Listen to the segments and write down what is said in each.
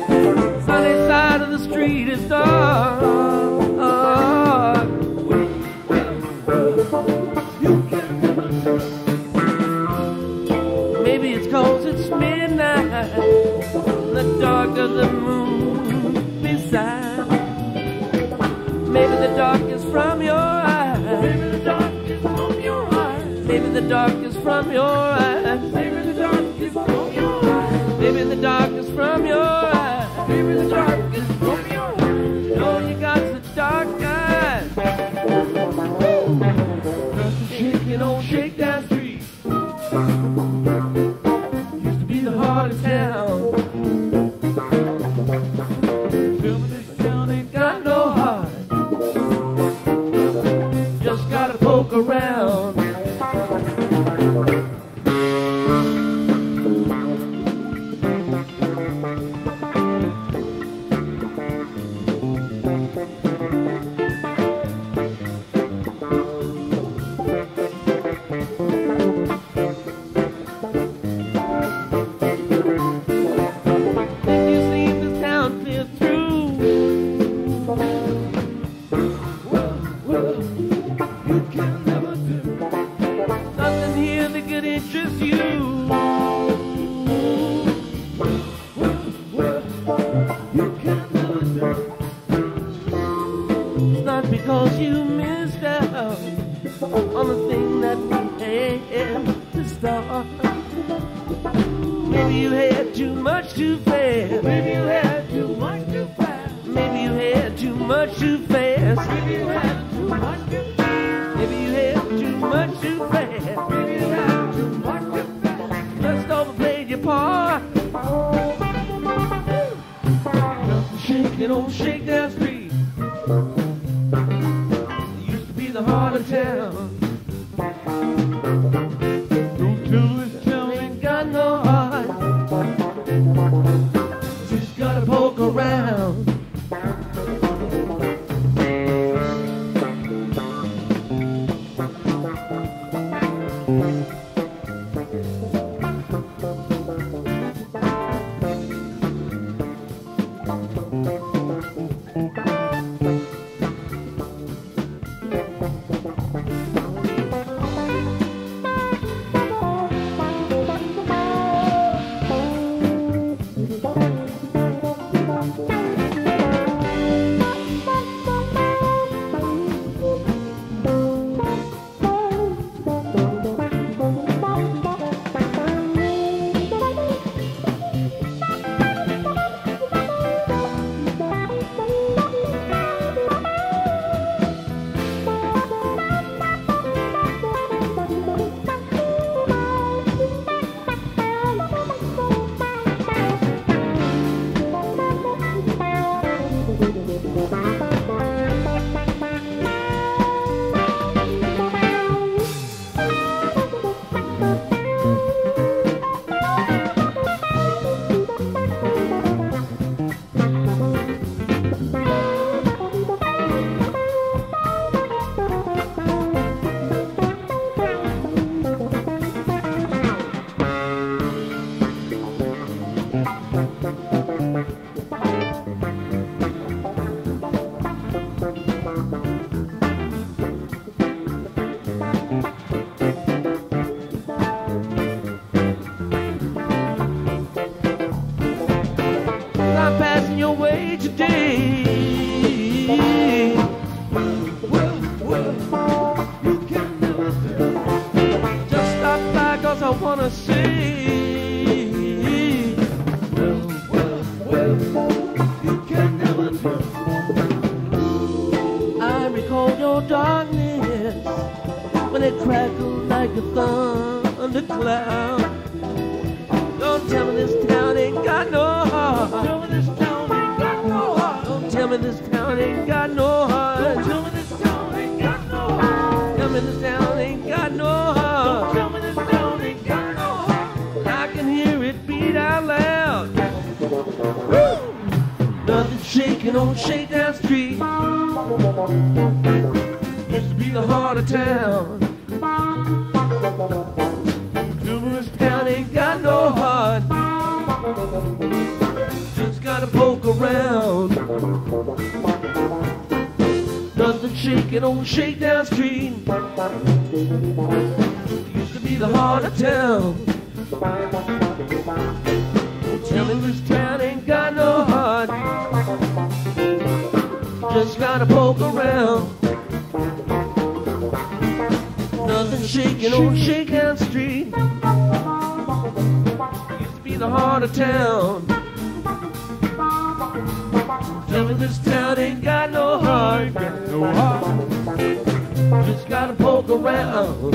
Sunny side of the street is dark. Maybe it's 'cause it's midnight, the dark of the moon beside. Maybe the dark is from your eyes. Maybe the dark is from your eyes. Maybe the dark is from your eyes. Maybe the dark is from your eyes. Maybe the dark is from your eyes. Maybe the dark is from your eyes. Oh, you got the dark eyes. Shaking on Shakedown Street used to be the heart of town. Tell me this town ain't got no heart. Just gotta poke around. Because you missed out on the thing that we had to start. Maybe you had too much too fast. Maybe you had too much too fast. Maybe you had too much too fast. Maybe you had too much too fast. Maybe you had too much too fast. Maybe you had too much too fast. Just overplayed your part. Shaking on Shakedown Street. The heart of town. Don't tell this town ain't got no heart. Just gotta poke around. When it crackled like a thundercloud. Don't tell me this town ain't got no heart. Tell me this town ain't got no heart. Don't tell me this town ain't got no heart. Tell me this town ain't got no heart. Tell me this town ain't got no heart. Tell me this town ain't got no heart. I can hear it beat out loud. Woo! Nothing shaking on Shakedown Street. Used to be the heart of town. This town ain't got no heart. Just gotta pull shaking on Shakedown Street. It used to be the heart of town. Tell me this town ain't got no heart. Just gotta poke around. Nothing shaking on Shakedown Street. Used to be the heart of town. Tell me this town ain't got no heart. No heart. Just gotta poke around.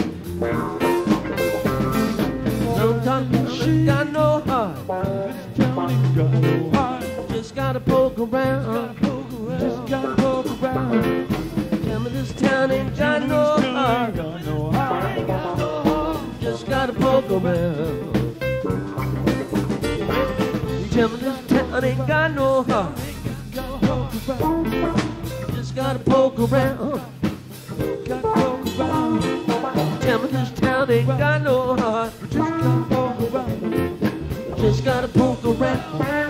Sometimes she got no heart. This town ain't got no heart. Just gotta poke around. Just gotta poke around. Tell me this town ain't got no heart. Just gotta poke around. Tell me this town ain't got no heart. Just gotta poke around. Tell me this town ain't got no heart. Just gotta poke around.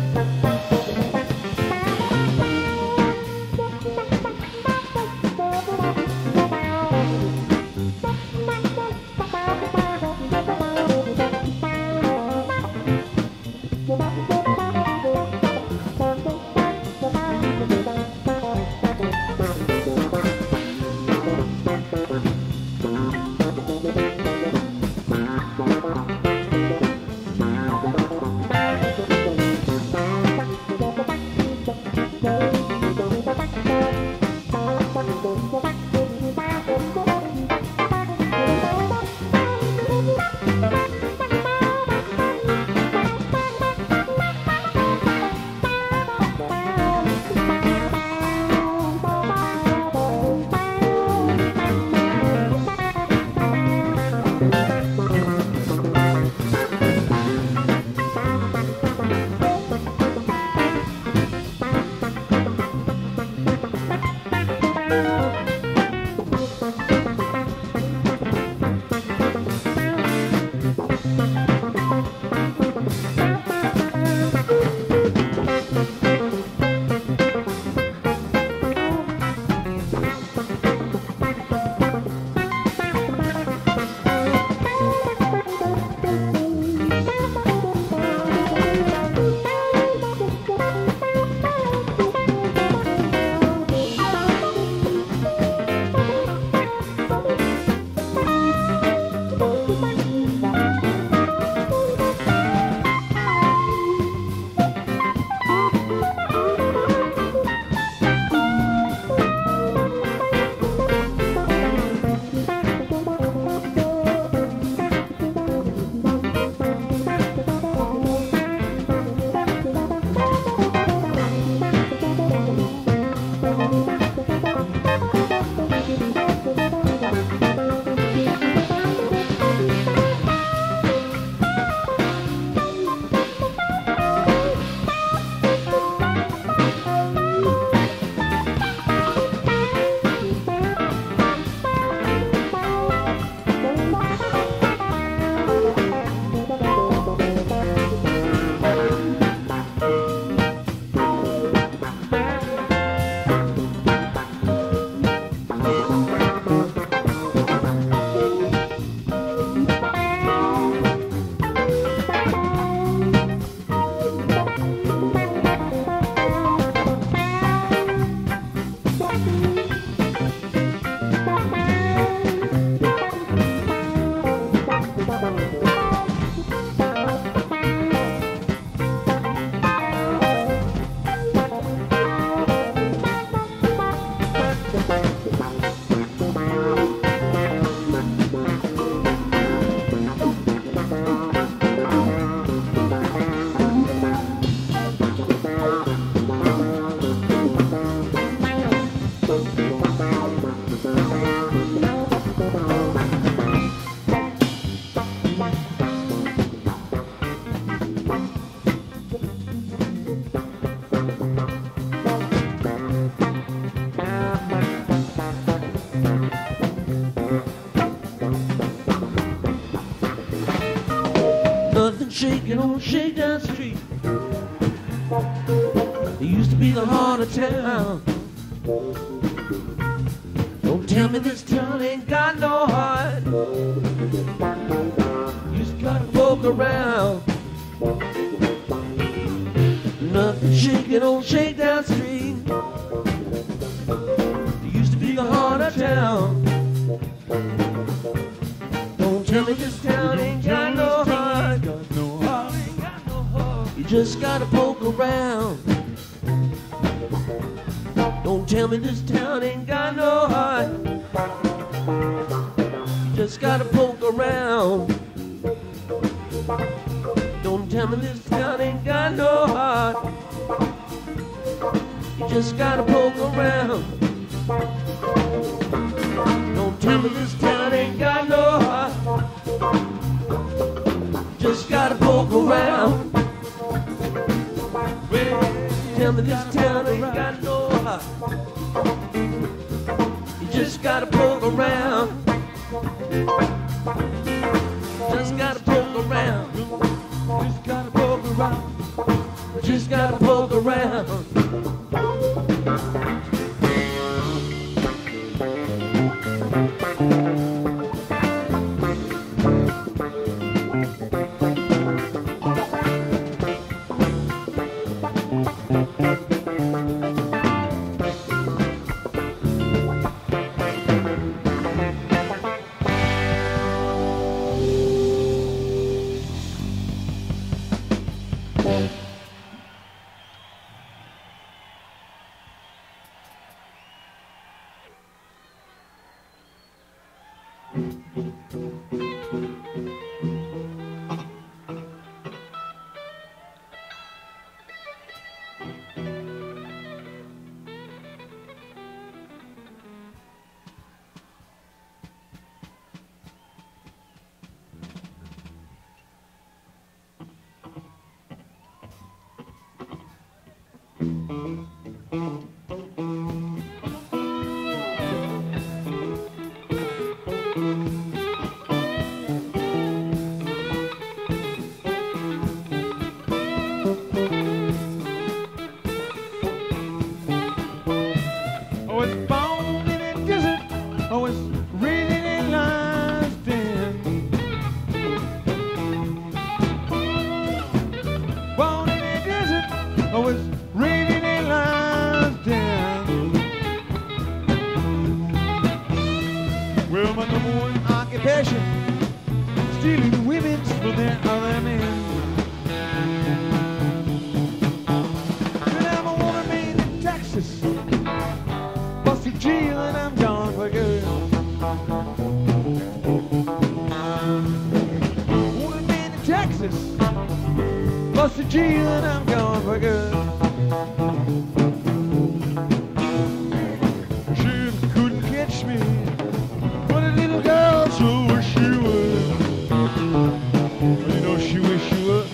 Shaking on Shakedown Street. It used to be the heart of town. Don't tell me this town ain't got no heart. You just gotta poke around. Nothing shaking on Shakedown Street. It used to be the heart of town. Don't tell me this town ain't got no heart. You just gotta poke around. Don't tell me this town ain't got no heart. You just gotta poke around. Don't tell me this town ain't got no heart. You just gotta poke around. Don't tell me this town ain't got no heart. Just gotta poke around. Tell me this town ain't got no heart. You just gotta poke around. Just gotta poke around. Just gotta poke around. Just gotta poke around. Stealing women from their other men. But I'm a woman made in Texas, busted jail and I'm gone for good. Woman made in Texas, busted jail and I'm gone for good. She couldn't catch me, but a little girl sure wish she would. You know she wish she would.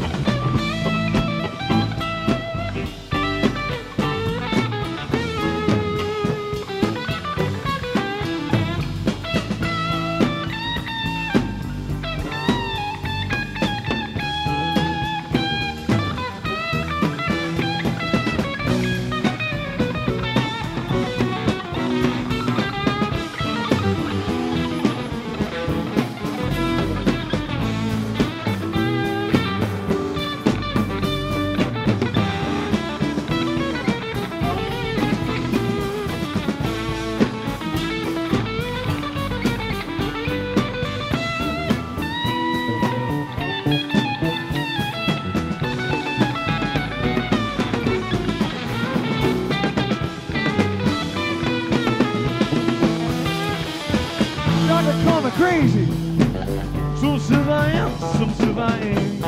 Call me crazy. Some says I am, some says I ain't.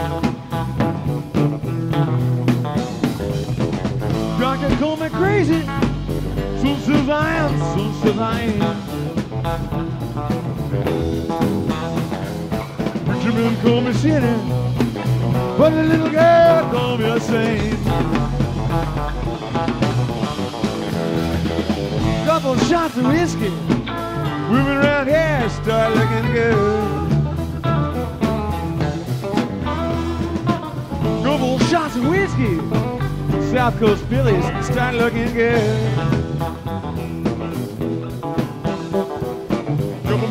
Doctor call me crazy. Some says I am, some says I ain't. Preacher man call me sinner, but the little girl call me a saint. Couple shots of whiskey, women around here start looking good. Couple shots of whiskey, South Coast Billies start looking good.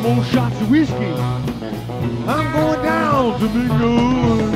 more shots of whiskey. I'm going down to Mingo.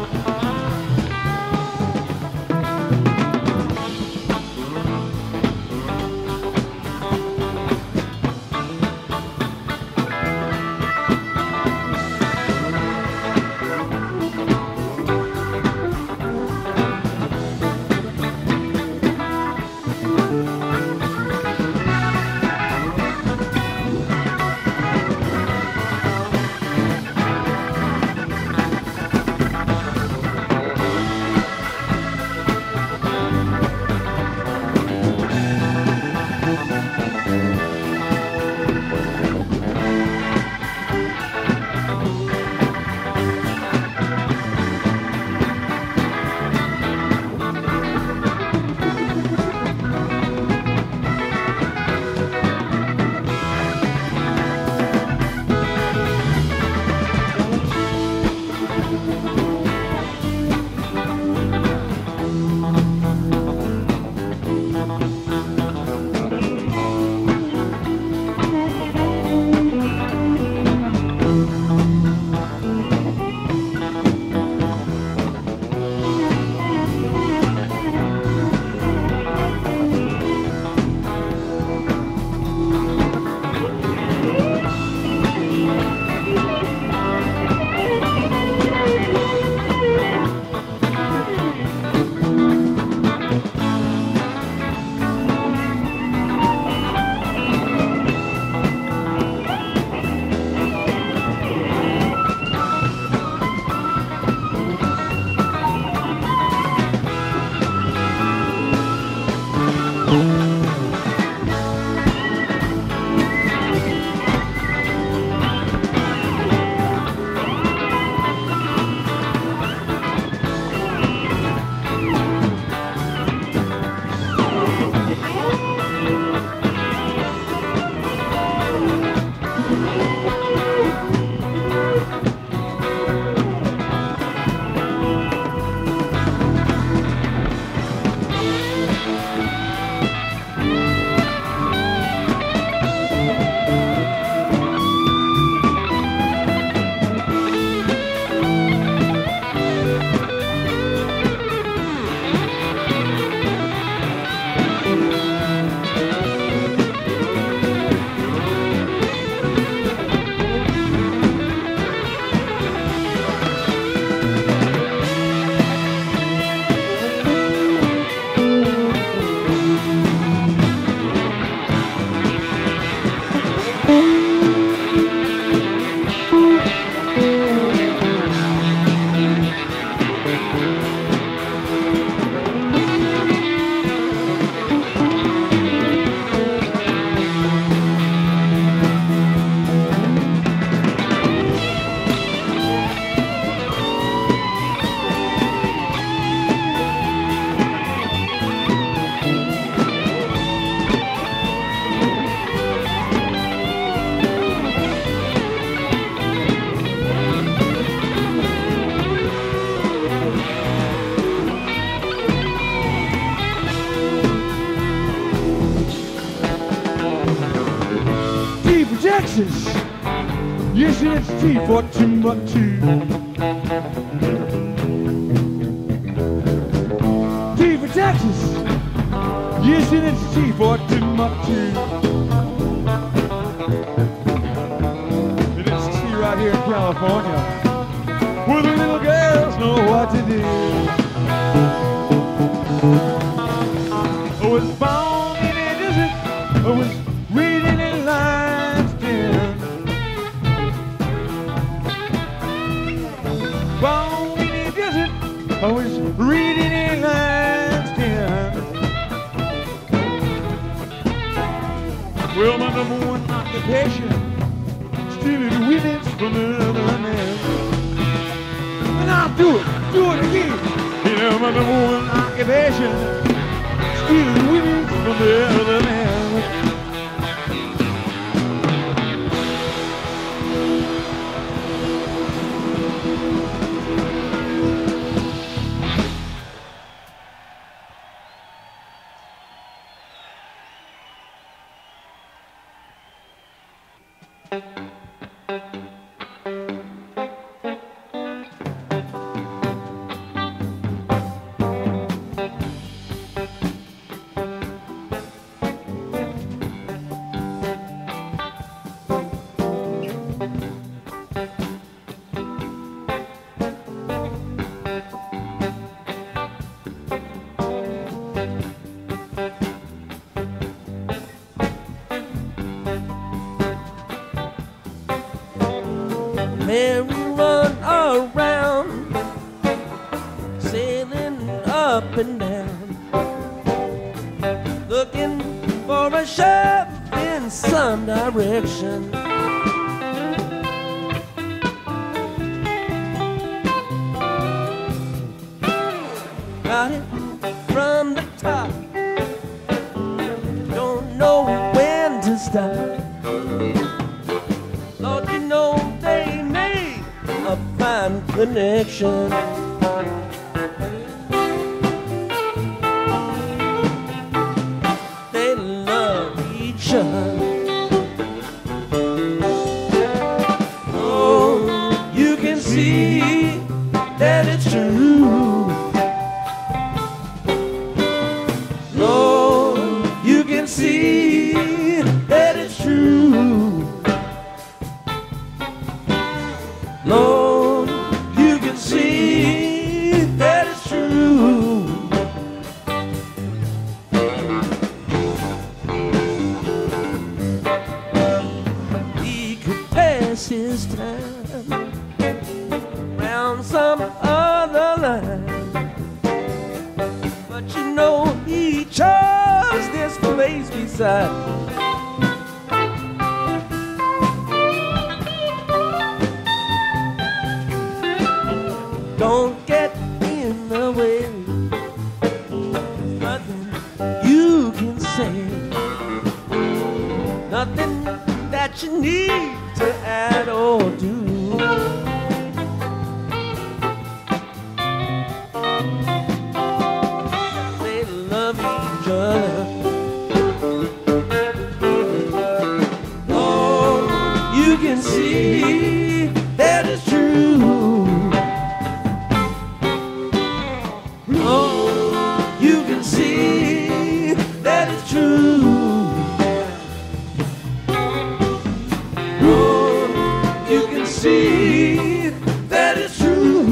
Texas. Yes, it's T for Timbuktu. T for Texas. Yes, it's T for Timbuktu. And it's T right here in California, where the little girls know what to do. I was born in a desert. I was reading in lines down. Born in a desert. I was reading in lines down. Well, my number one occupation, stealing women's from another man. And I'll do it again. You know, my number one occupation, stealing women's from the other man. looking for a shove in some direction. Got it from the top, don't know when to stop. Lord, you know they made a fine connection. They love each other. Oh, you can see that it's true. Lord, you can see that it's true. Lord, you can see that it's true. He could pass his time around some other line, but you know he chose this place beside me. Don't get in the way, nothing you can say, nothing that you need to add or do. They love each other. Oh, you can see that it's true. Oh, you can see that it's true. Oh, you can see that it's true.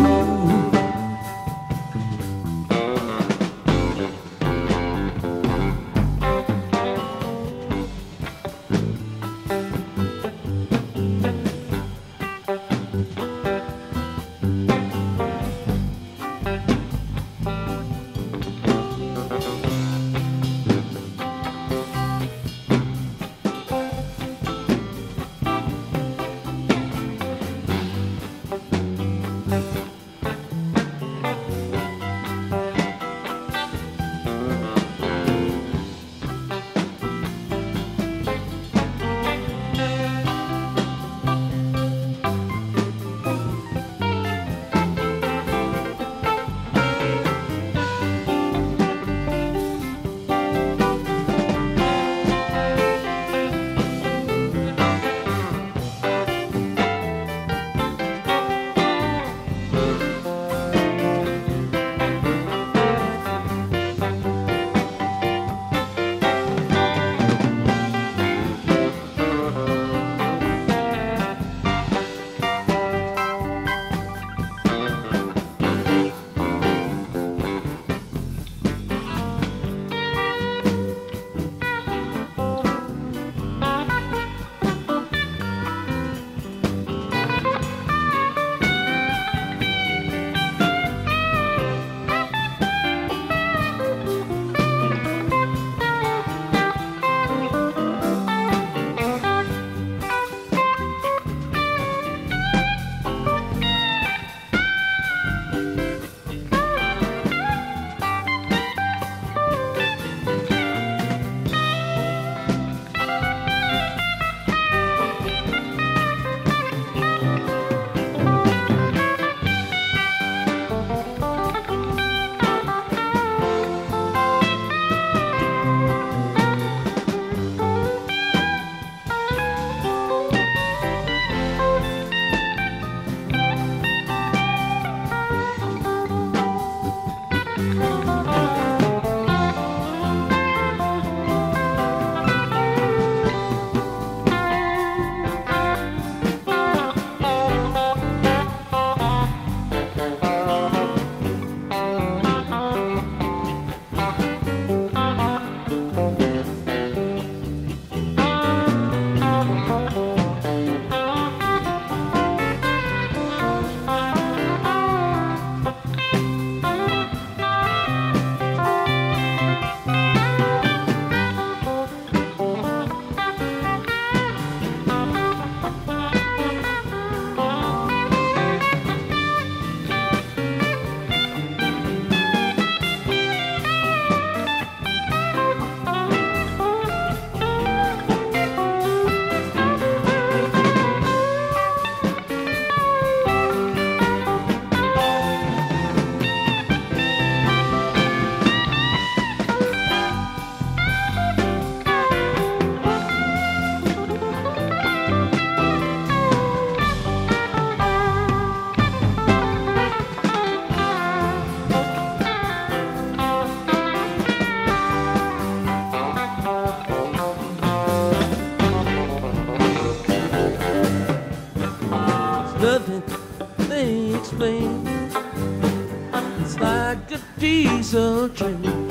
flame. It's like a diesel train.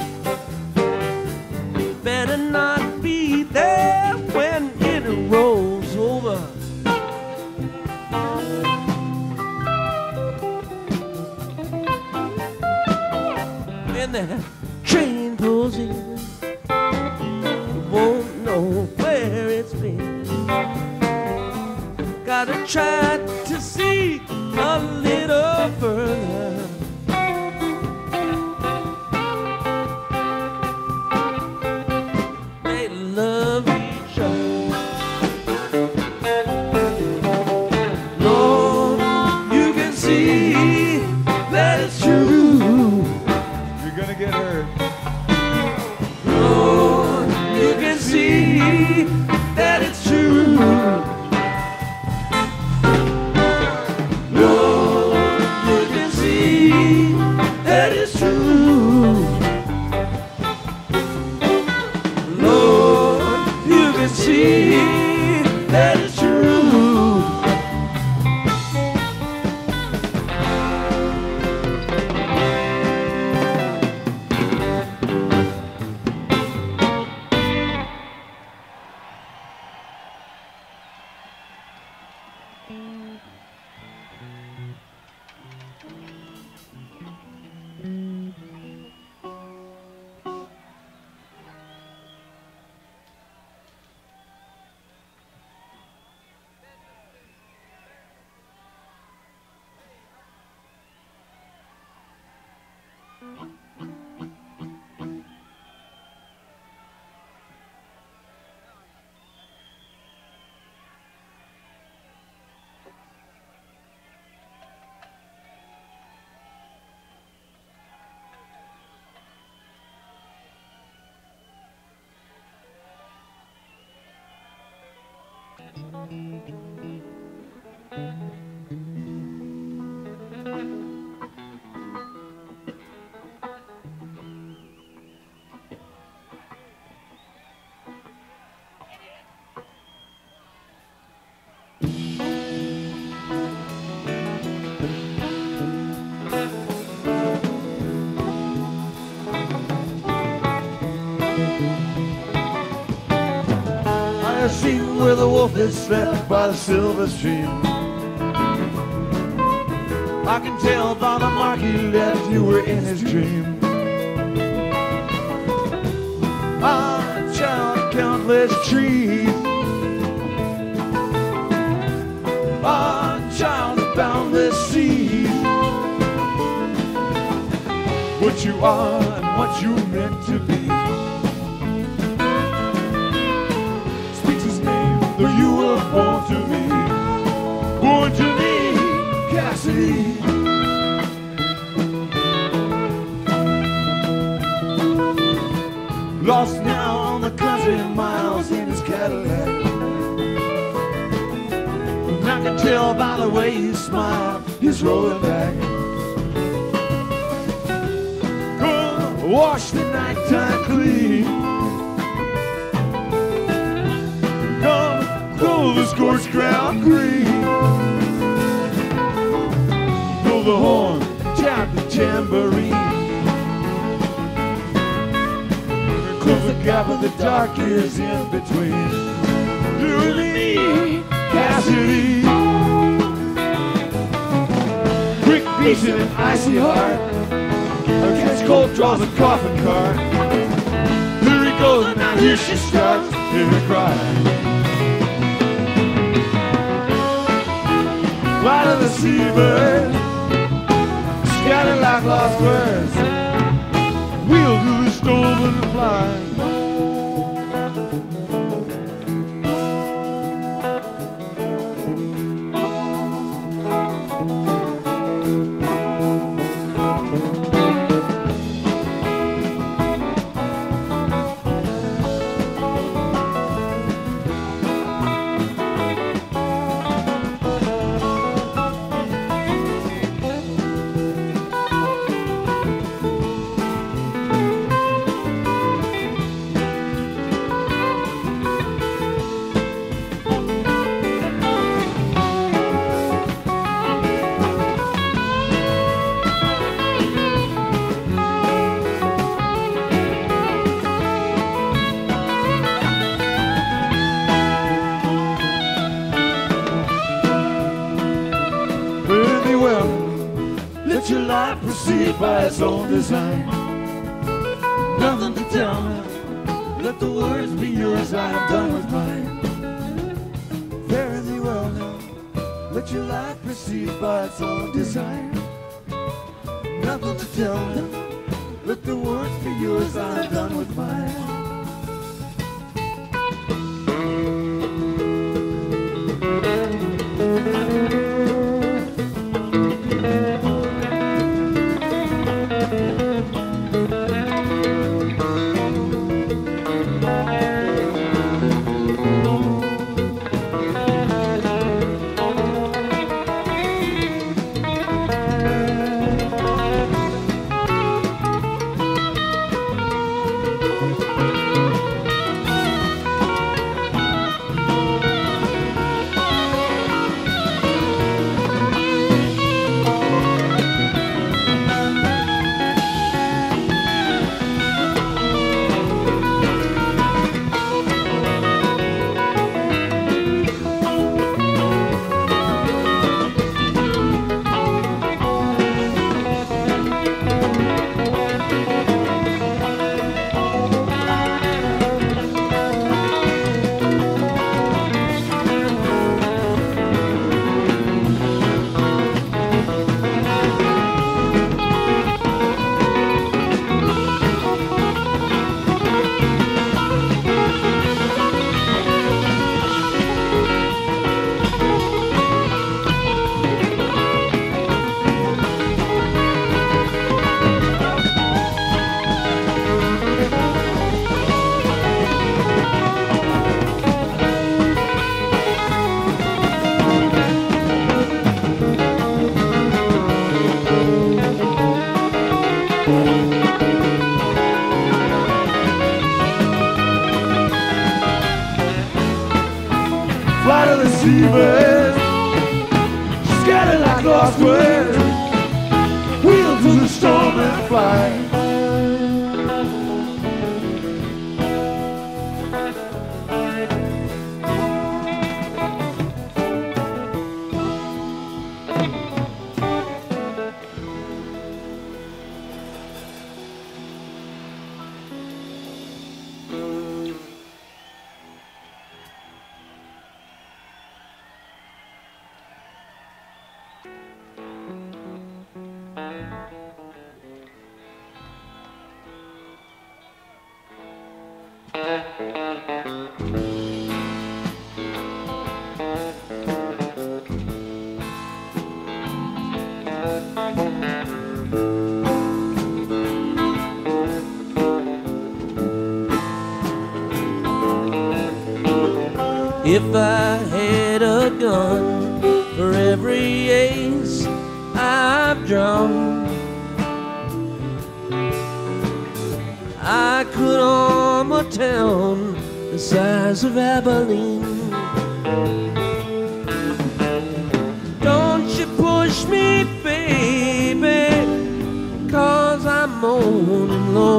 Better not be there when it rolls over. When that train pulls in, won't know where it's been. Gotta try to see a little further. They love each other. Lord, you can see that it's true. You're gonna get hurt. Lord, you can see that it's true. Lord, you can see that it's true. Lord, you can see that it's true. I see where the wolf is slept by the silver stream. I can tell by the mark he left you were in his dream. I count countless trees. I child of boundless seas. What you are and what you meant to be. Though you were born to me, Cassidy. Lost now on the country miles in his Cadillac. And I can tell by the way you smile, he's rolling back. Go wash the nighttime clean. Blow the scorched ground green. Blow the horn, tap the tambourine. Close the gap of the dark years in between. You and me, Cassidy. Quick beats in an icy heart. Against cold draws a coffin cart. Here he goes, and now here she starts. Hear her cry. Fly to the seabird, scattered like lost birds. Wheel through the storm and fly. proceed by its own design. Nothing to tell now, let the words be yours, I am done with mine. Fare thee well now, let your life proceed by its own design. Nothing to tell now, let the words be yours, I am done with mine. Fly to the seabed, scattered like lost words, wheel through the storm and fly. If I had a gun for every ace I've drawn, I could arm a town the size of Abilene. Don't you push me, baby, 'cause I'm moaning low.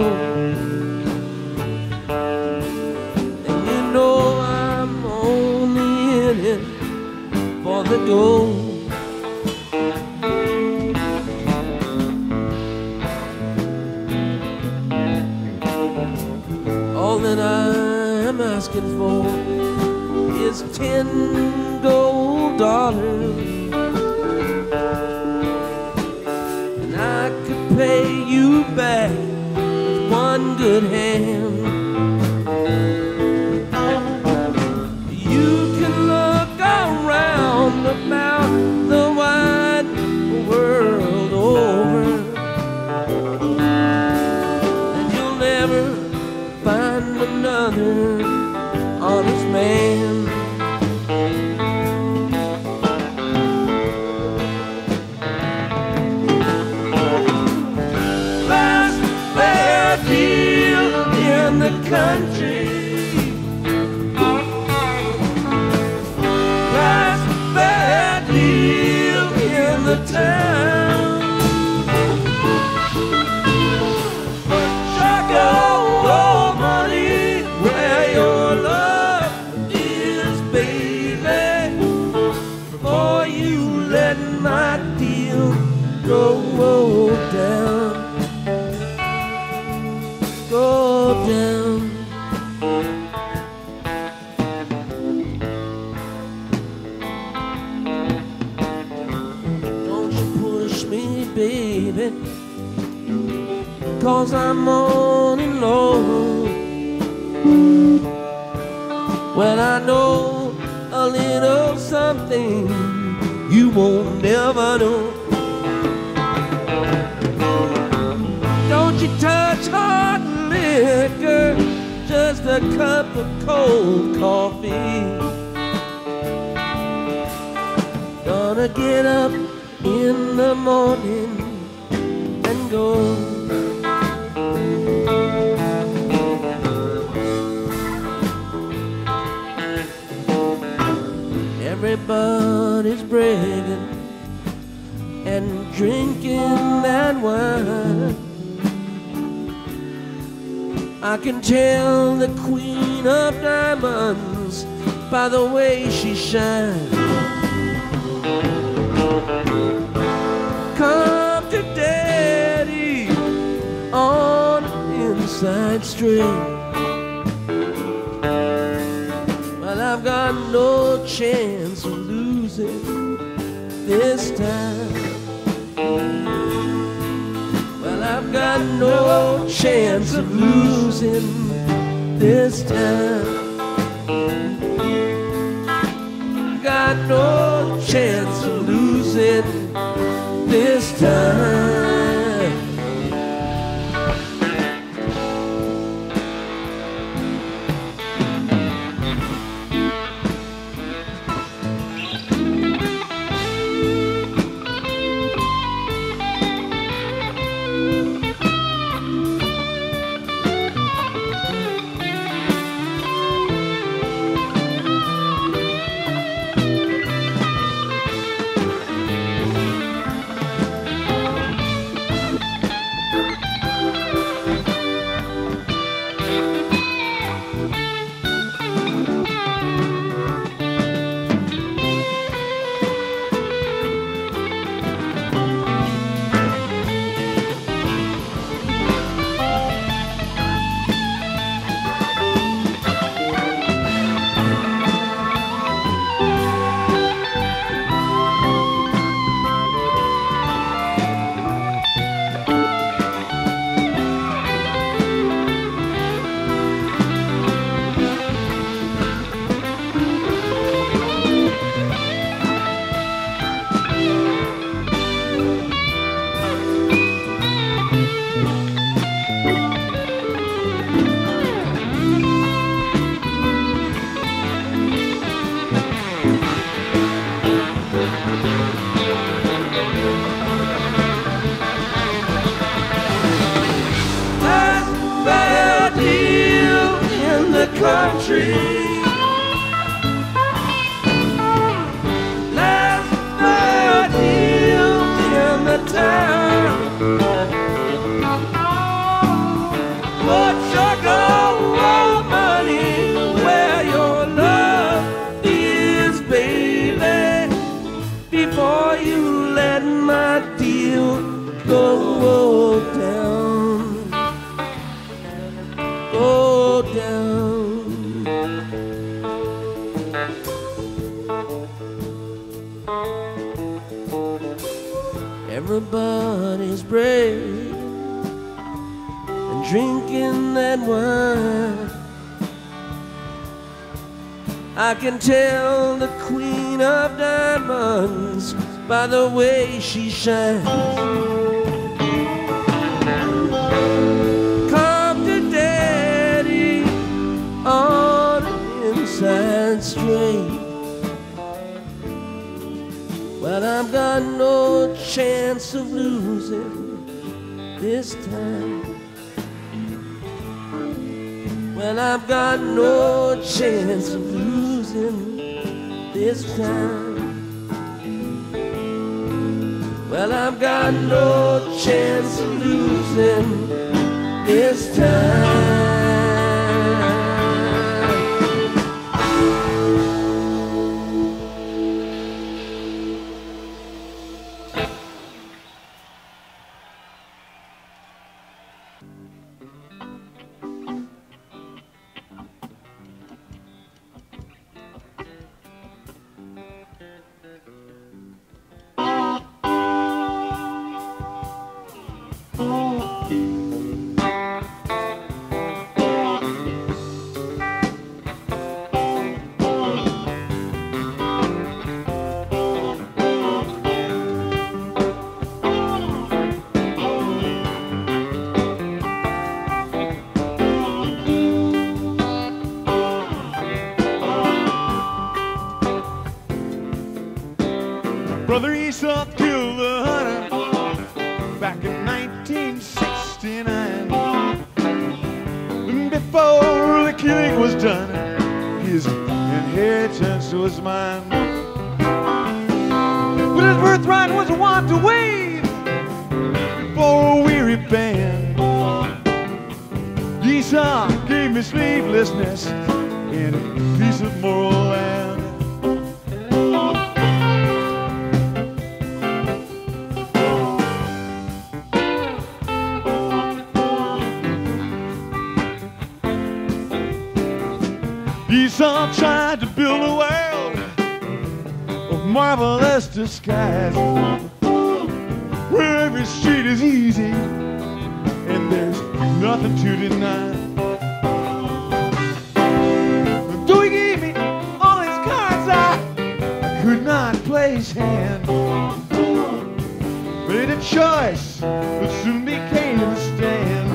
And you know I'm only in it for the gold. All that I'm asking for is 10 gold dollars, and I could pay you back with one good hand. You can look around about the wide world over, and you'll never find another honest man. Last fair deal in the country, last fair deal in the town. Chuck all money where your love is, baby, before you let my deal go down. 'cause I'm on and low. Well, I know a little something you won't never know. Don't you touch hard liquor, just a cup of cold coffee. Gonna get up in the morning and go. Everybody's bragging and drinking that wine. I can tell the queen of diamonds by the way she shines. Come to daddy on Inside Street. Well, I've got no chance of losing this time. Well, I've got no chance of losing this time. Got no chance of losing this time. Country. Last night in the town. Put your gold money where your love is, baby, before you let my deal go down. Go down. Everybody's brave and drinking that wine. I can tell the queen of diamonds by the way she shines. Come to daddy on Inside Street. Well, I've got no chance of losing this time. Well, I've got no chance of losing this time. Well, I've got no chance of losing this time. brother Esau killed the hunter back in 1969. And before the killing was done, his inheritance was mine. But his birthright was wont to wave for a weary band. Esau gave me sleeplessness and a piece of moral land. Esau tried to build a world of marvelous disguise, where every street is easy and there's nothing to deny. Though he gave me all his cards, I could not play his hand. Made a choice that soon became a stand.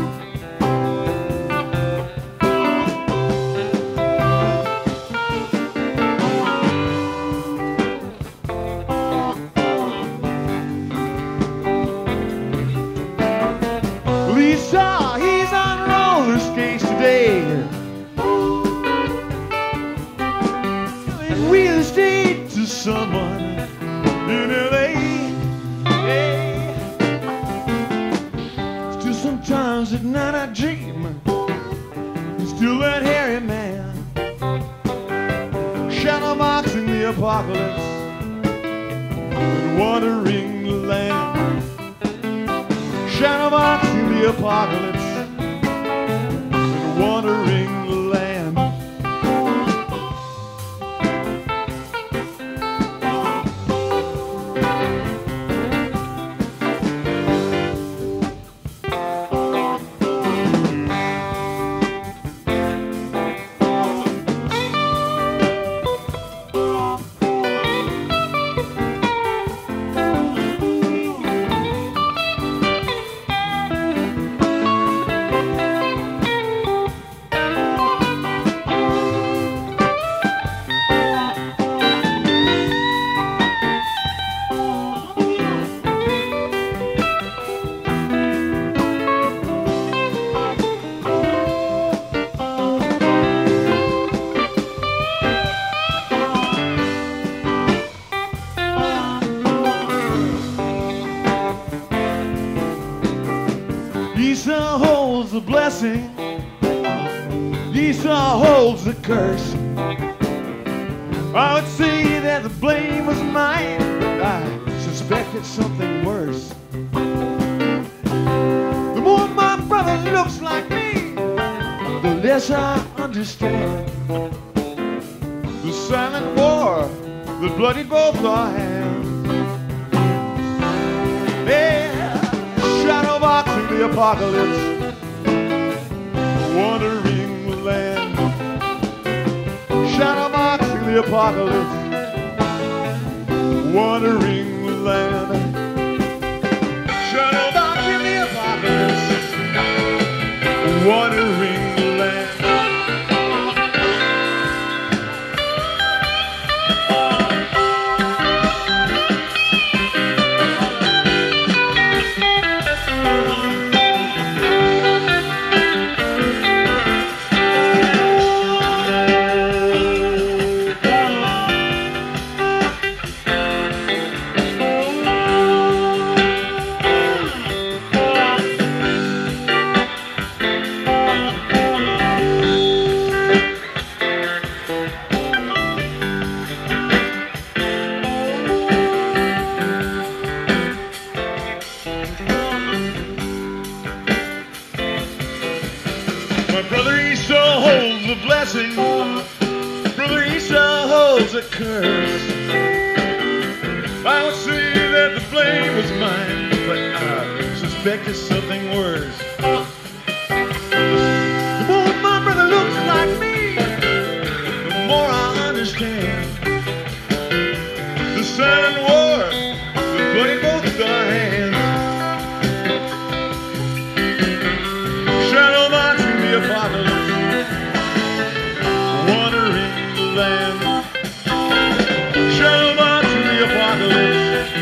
Esau, he's on roller skates today, in real estate to someone in LA. Hey. Still sometimes at night I dream he's still that hairy man, shadow boxing the apocalypse and watering the land. Shadowboxing the apocalypse and wandering the land. Esau holds the blessing, Esau holds the curse. I would say that the blame was mine, but I suspected something worse. The more my brother looks like me, the less I understand the silent war that bloodied both our hands. Yeah, shadowboxing the apocalypse, wandering the land. Shadowboxing the apocalypse, wandering the land. Shadowboxing the apocalypse, wandering the land. My brother Esau holds the blessing, brother Esau holds a curse. I would say that the blame was mine, but I suspected something worse. The more my brother looks like me, the more I understand the silent war that bloodied both our hands. Shadowboxing the apocalypse, wandering the land. Shadowboxing the apocalypse,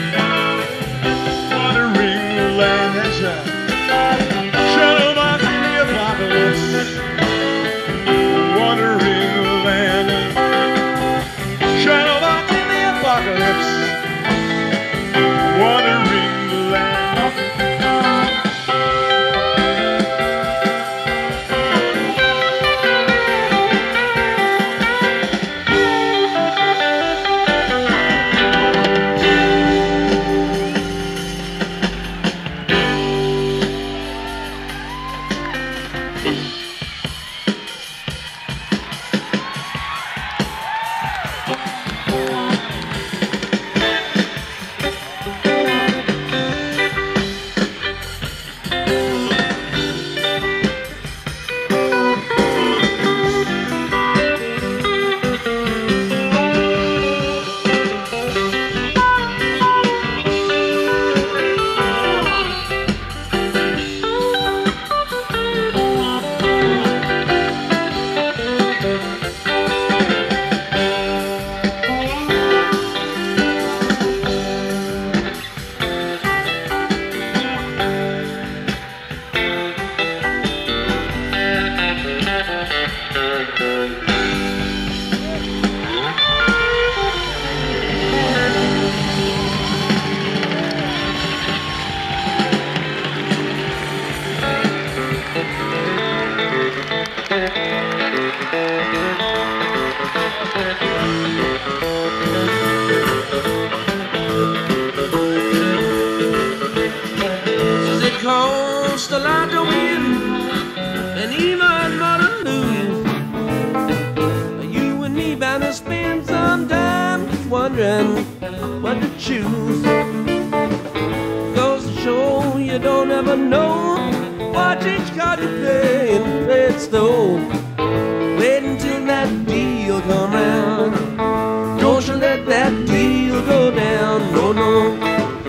It costs a lot to win, and even more to lose. You and me bound to spend some time just wondering what to choose. Goes to show you don't ever know. Watch each card you play and play it slow. Wait until that deal come round. Don't you let that deal go down, no, no.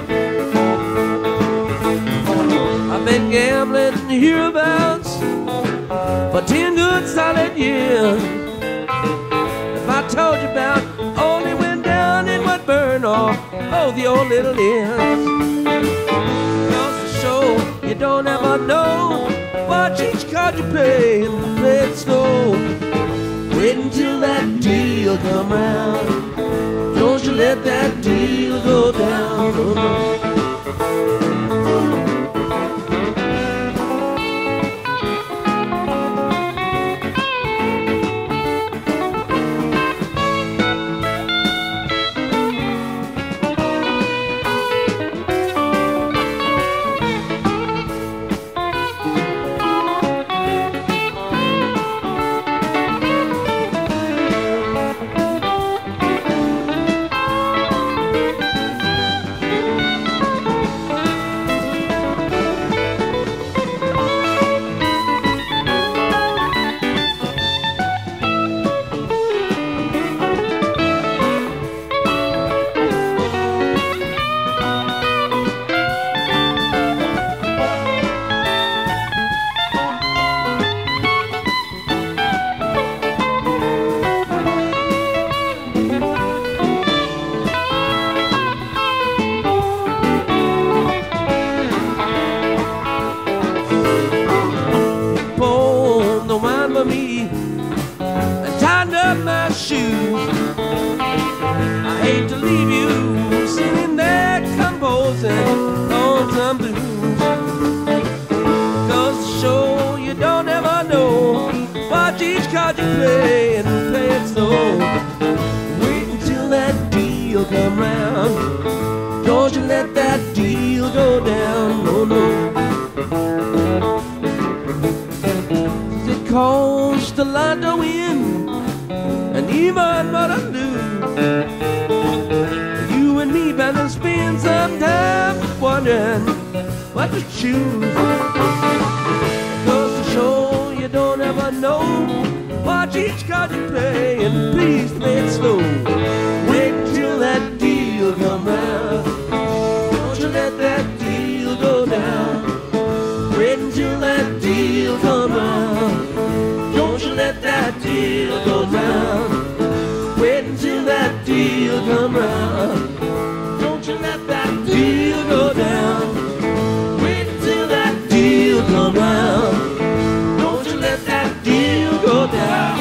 I've been gambling hereabouts for 10 good solid years. If I told you about only went down and what burned off, oh, the old little ends. Goes to show you don't ever know. Watch each card you play and play it slow. Wait until that deal come round. Don't you let that deal go down, no, no. Me and tighten up my shoes. I hate to leave you sitting there composing on some blues. Goes to show you don't ever know. Watch each card you play and play it slow. Wait until that deal come round. Don't you let that deal go down, no, no. Cost a lot to win, and even more to lose. You and me bound to spend some time wondering what to choose. Goes to show you don't ever know. Watch each card you play, and please play it slow. Wait till that deal come round. Don't you let that deal go down. Wait until that deal come round. Don't you let that deal go down. Wait until that deal come round. Don't you let that deal go down. Wait until that deal come round. Don't you let that deal go down.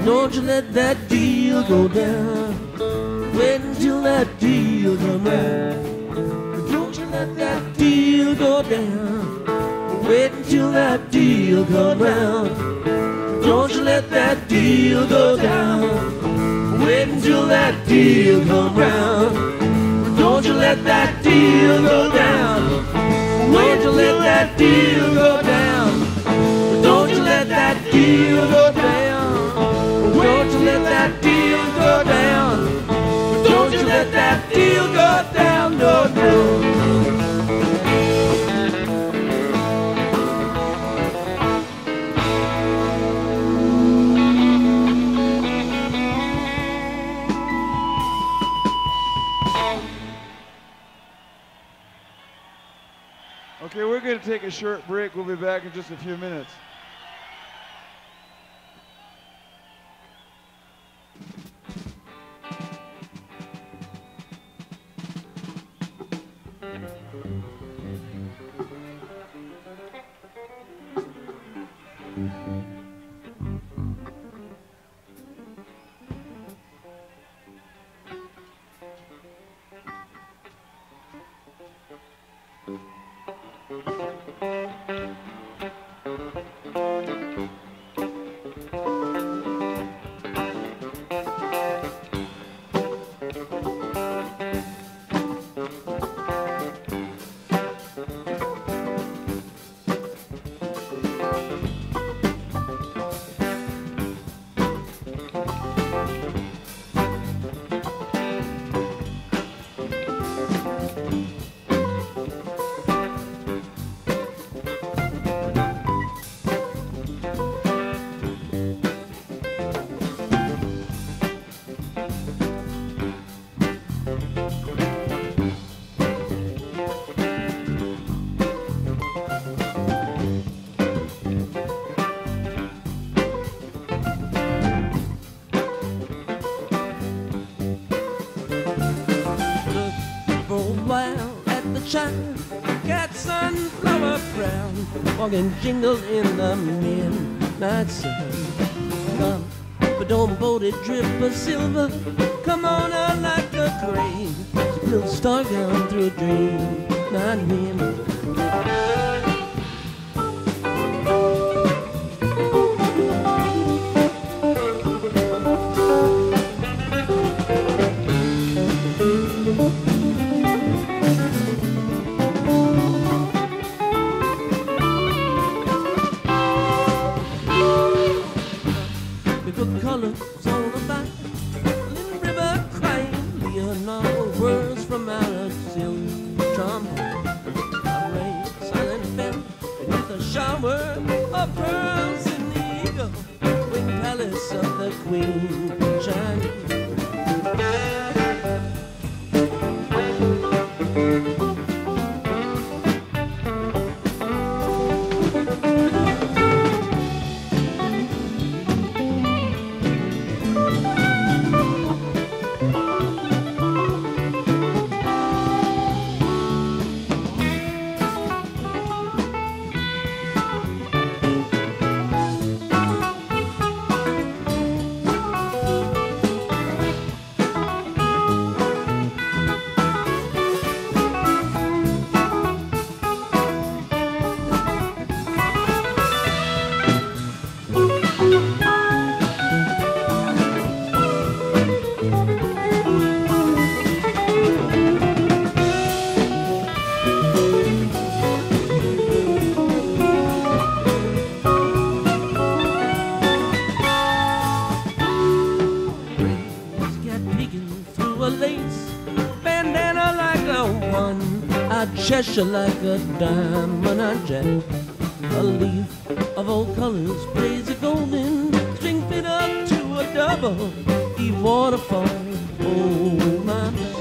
Don't you let that deal go down. Wait until that deal comes round. Don't you let that deal go down. Wait until that deal comes round. Don't you let that deal go down. Wait until that deal comes round. Don't you let that deal go down. Wait till let that deal go down. Don't you let that deal go down. Don't you let that deal go down. Don't you let that deal go down. No, no. Okay, we're going to take a short break. We'll be back in just a few minutes. Got sunflower brown, walking jingle in the midnight sun. Come, but don't boat it, drip of silver. Come on out like a crane, little star down through a dream, not him. Cheshire like a diamond I jack. A leaf of all colors plays a golden string fit up to a double E waterfall. Oh my man.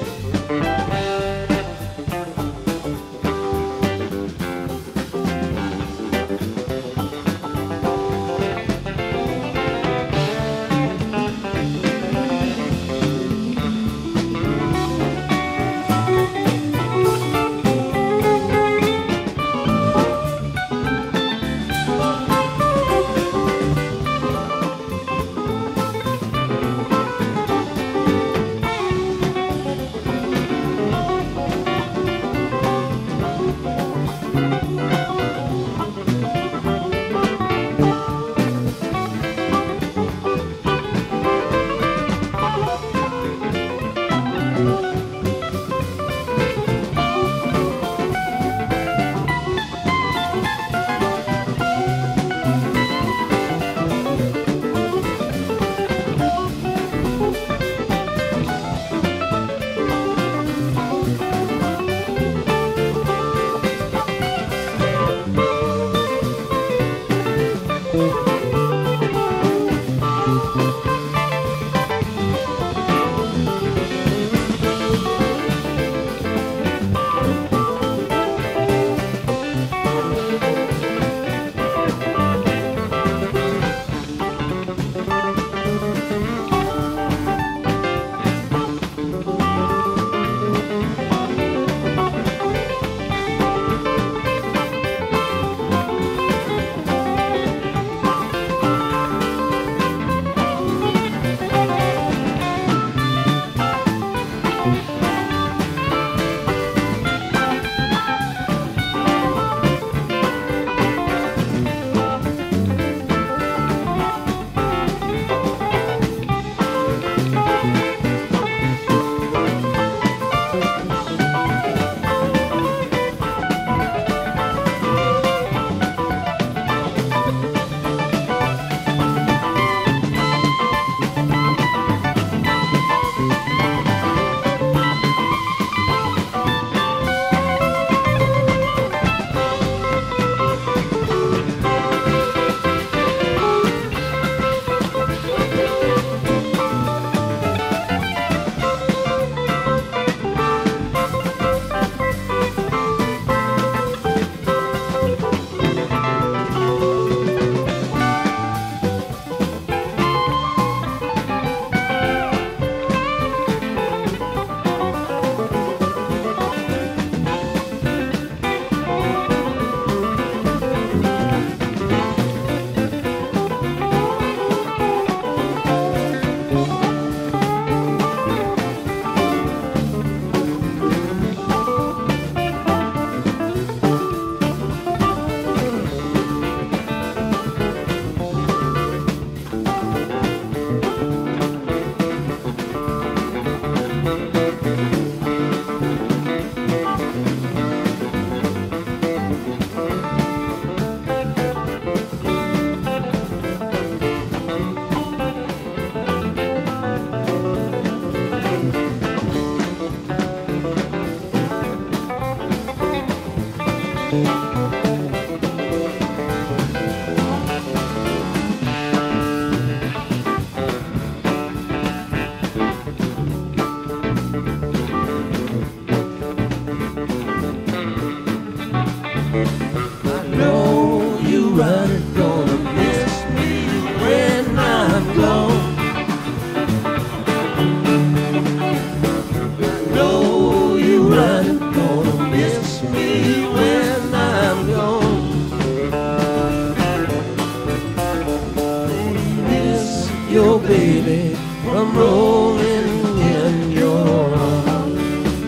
your baby from rolling in your arms.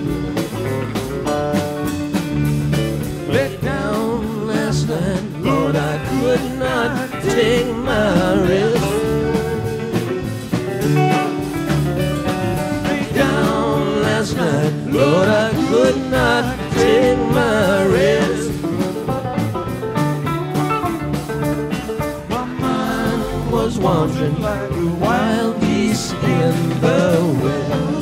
Let down last night, Lord, I could not take my rest. Lay down last night, Lord, I could not take my rest. Was wandering like wild geese in the wind.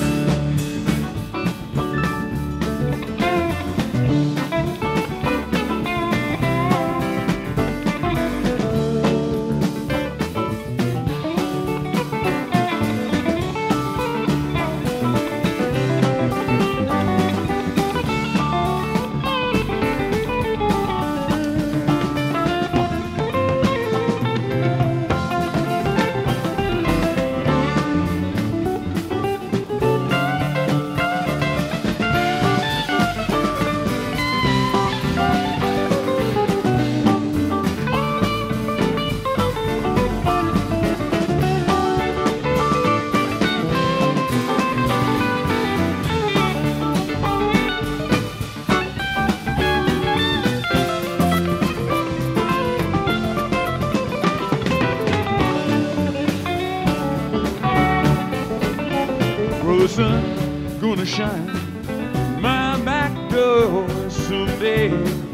Well, the sun's gonna shine my back door someday.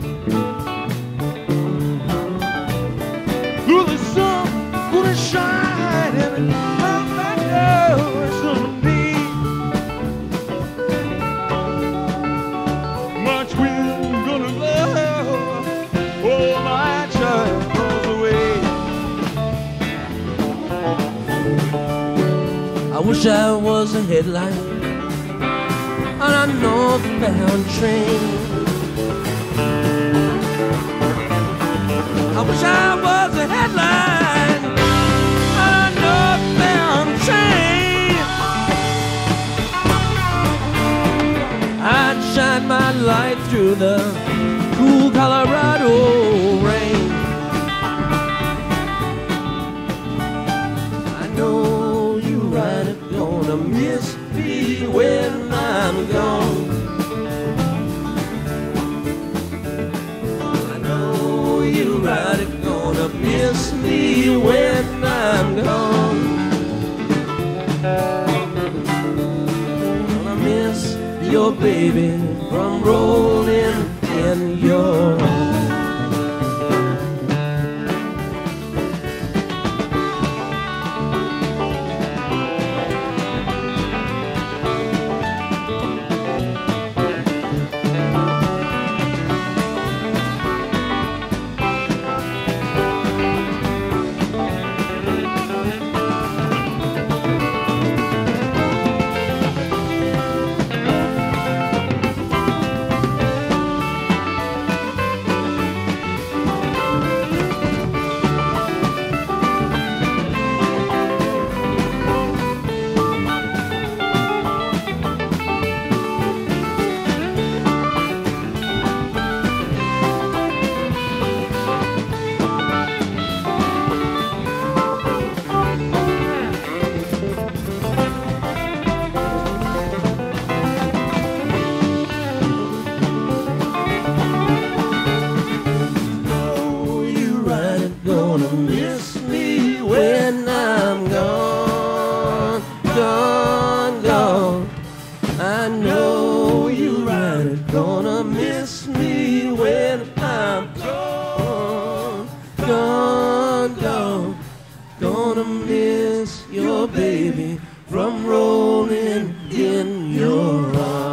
Well, the sun's gonna shine in my back door someday. Much wind gonna blow all my troubles away. I wish I was a headlight on a northbound train. I wish I was a headlight on a northbound train. I'd shine my light through the cool Colorado rain. I know you right are gonna miss me when I'm gone. I know you right are gonna miss me when I'm gone. Gonna miss your baby from rolling in your arms. Gonna miss me when I'm gone, gone, gone. I know you right are gonna miss me when I'm gone, gone, gone. Gonna miss your baby from rolling in your arms.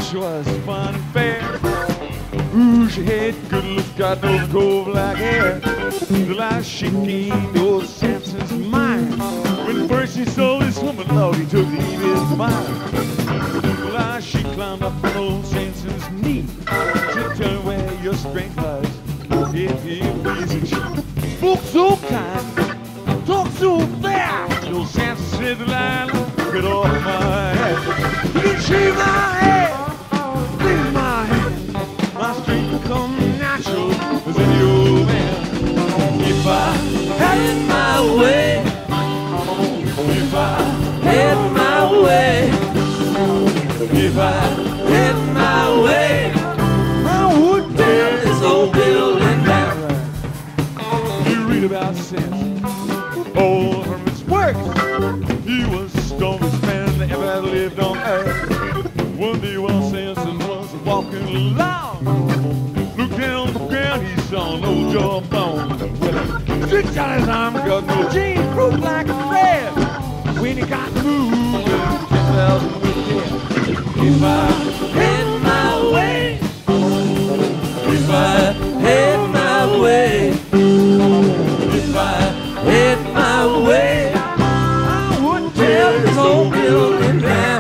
she was fun and fair. Ooh, she had good looks, got those gold-black hair. The life she gained old Samson's mind. When first he saw this woman, Lord, he took to eat his mind. The life she climbed up on old Samson's knee. She tell where your strength lies, if he pleases you. Spoke so kind, talk so fair. Old Samson said, Delilah, get off my head. You can shave my head, leave my head. My strength become natural as any old man. If I Had it my way, if I had my way, if I had my way, I would tear this old building down. You read about Samson, all from his works. He was the strongest man that ever lived on earth. One day while Samson was walking along, looked down the ground, he saw no jawbone. With a stitch on his arm, got no jeans, broke like a thread. When he got moved, 10,000 was dead. If I Had my way, if I had my way, if I had my way, I would tear tell this old building down.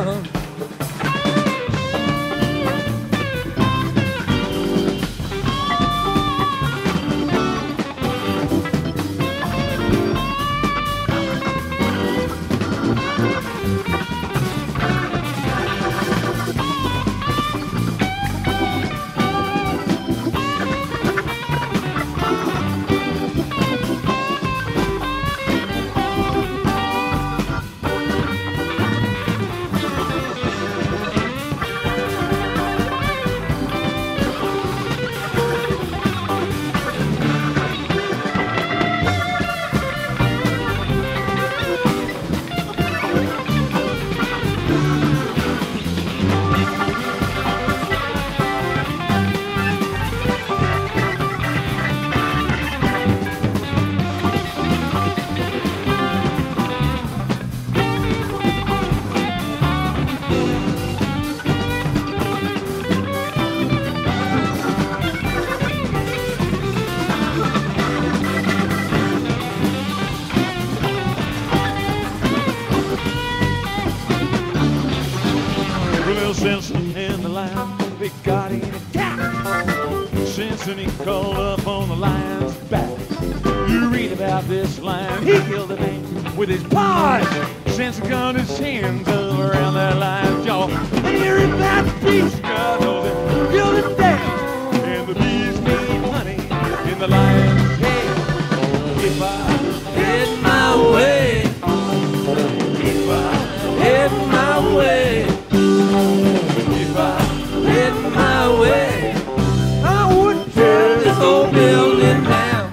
Well, Samson and the lion, they got in a gap. Samson, he called up on the lion's back. You read about this lion, he killed the thing with his paws. Samson got his hands all around that lion's jaw. And here in that beast, God knows it, killed him dead. And the bees made honey in the lion's head. If I Had my way, if I had my way, if I had my way, I would tear tell this old building down.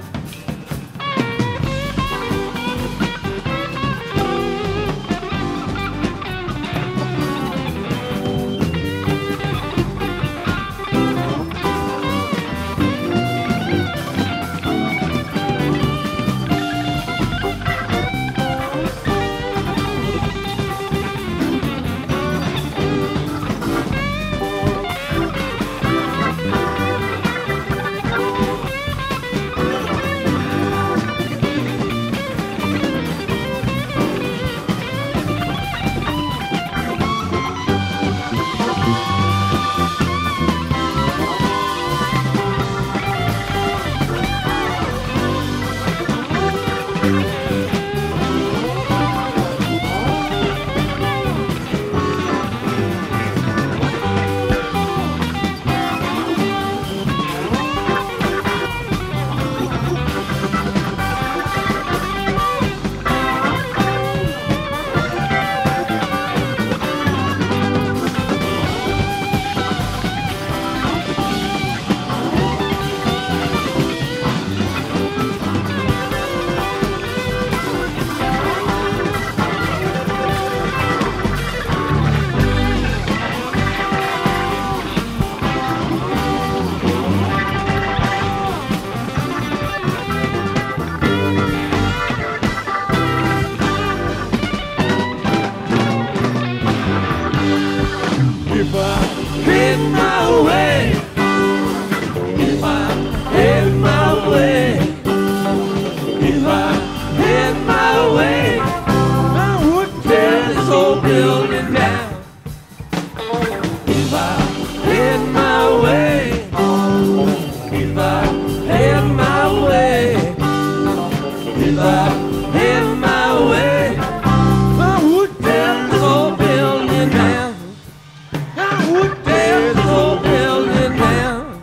head my way, if I head my way, if I head my way, I would tear this old building down. If I head my way, if I head my way, if I head my way, I would tear this old building down. I would tear this old building down.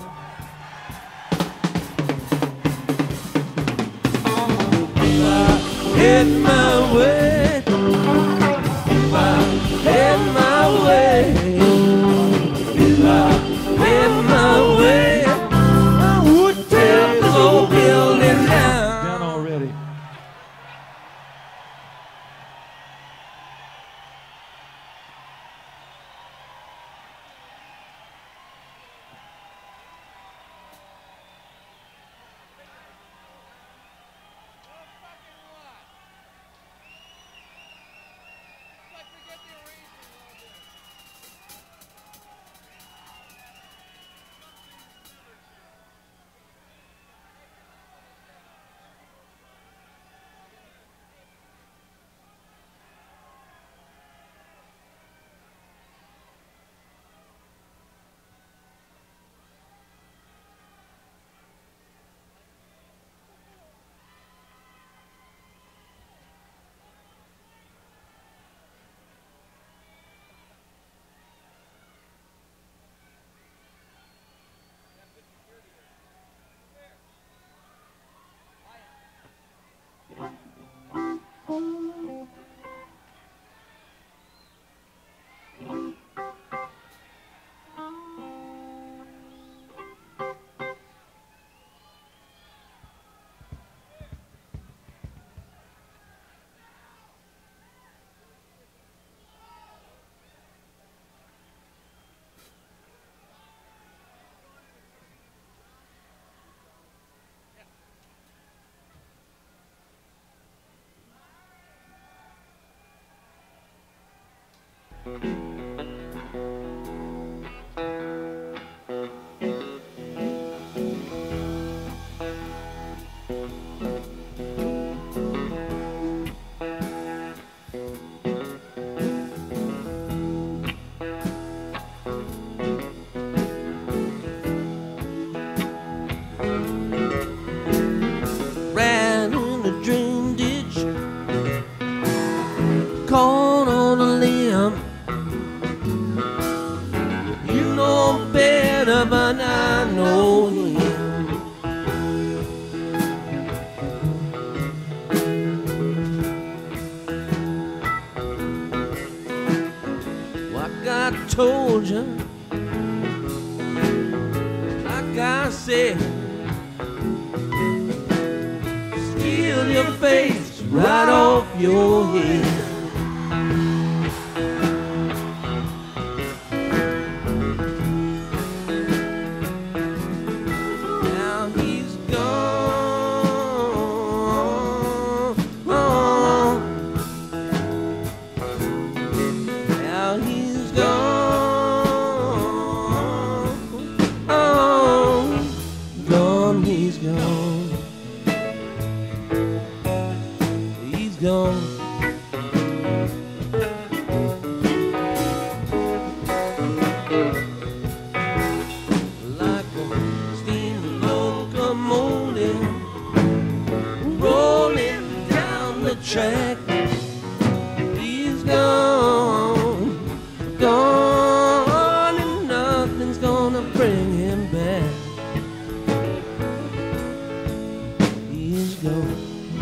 If I head my way, if I head my way, if I head my way, I would tear this old building down. Down already. Ran in the drain ditch, caught on a limb. You know better, but I know him. Like I told you, like I said, steal your face right off your head. Now he's gone. Now he's gone. Gone, he's gone. He's gone. Like a steam locomotive rolling down the track. He's gone, gone, and nothing's gonna bring him back. He's gone.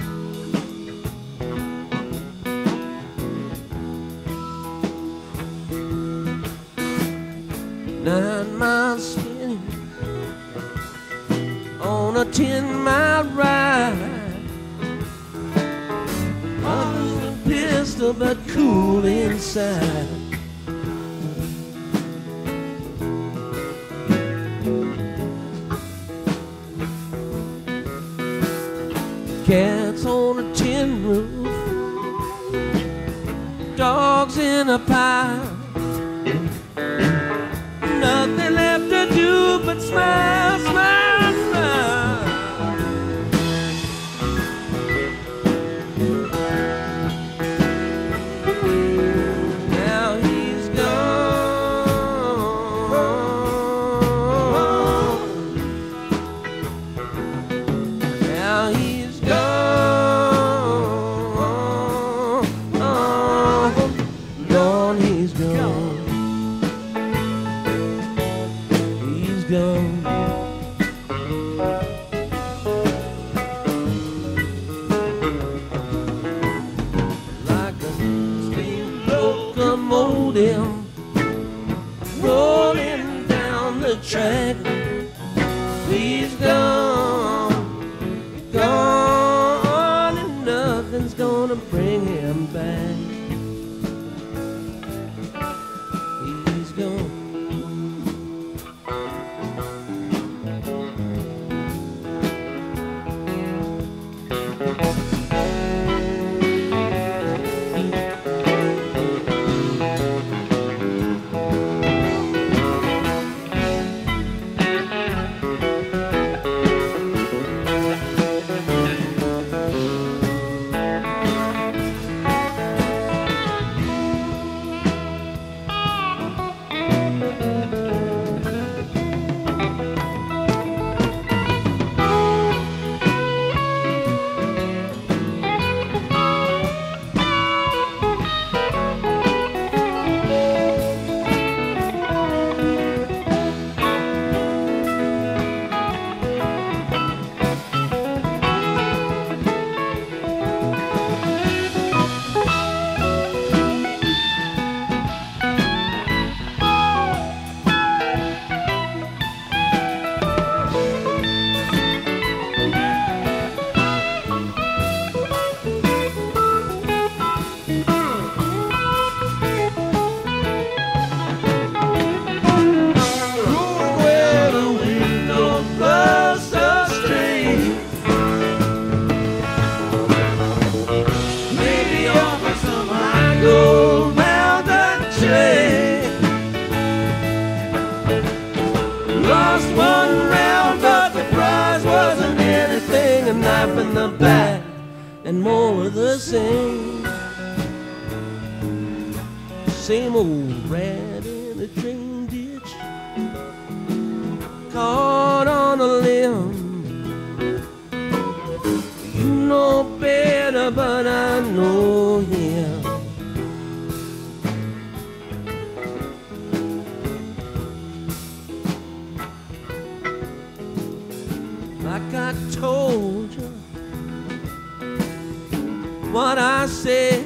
9 miles spinning on a 10-mile ride. Mother's a pistol but cool inside. Cats on a tin roof, dogs in a pile. but smile, smile, smile. Now he's gone. Now he's gone. Gone, he's gone. He's gone. Like a steam locomotive rolling down the track. He's gone, gone, and nothing's gonna bring him back. He's gone. Lost one round, but the prize wasn't anything. A knife in the back and more of the same. Same old rat in a train ditch, caught on a limb. You know better, but I know him. Like I told you what I said,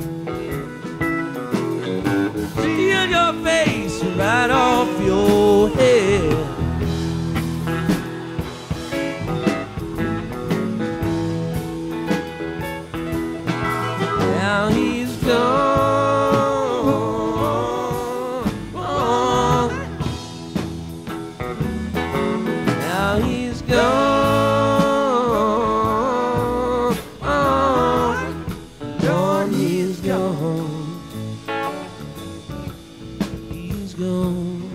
steal your face right off your head. Now he's gone. Now he's gone. He's gone. He's gone.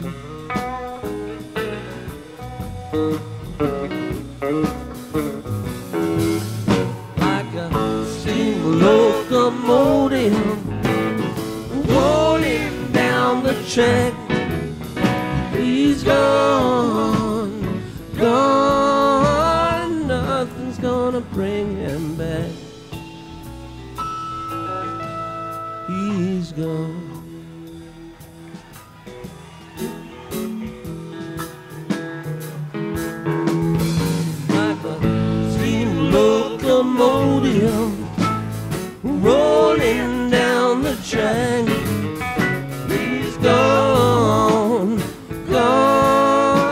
Like a steam locomotive rolling down the track. He's gone, gone. Nothing's gonna bring him back. He's gone. Like a steam locomotive rolling down the track. He's gone, gone.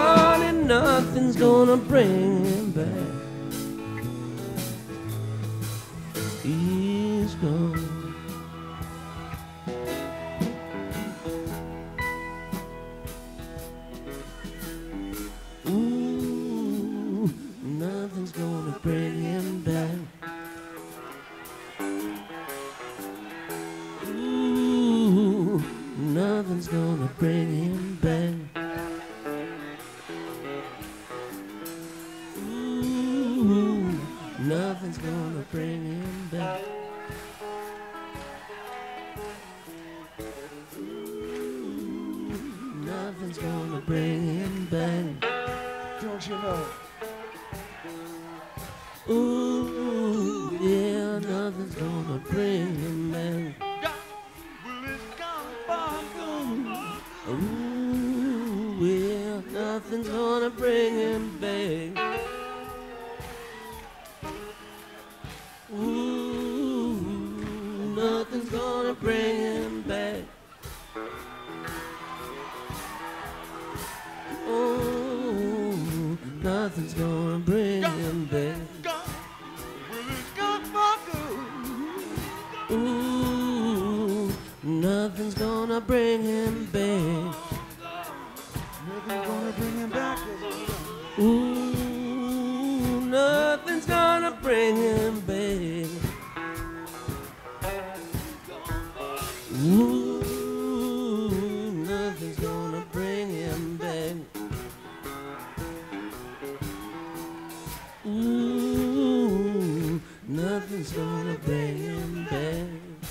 Nothing's gonna bring him back. Nothing's gonna bring him back. Don't you know? Ooh, yeah, nothing's gonna bring him back. Ooh, yeah, nothing's gonna bring him back. Ooh, nothing's gonna bring him back. Oh, nothing's gonna bring him back. Ooh, nothing's gonna bring him back. Nothing's gonna bring him back. Ooh, nothing's gonna bring him back. Ooh, nothing's gonna bring him back. Ooh, nothing's gonna bring him back.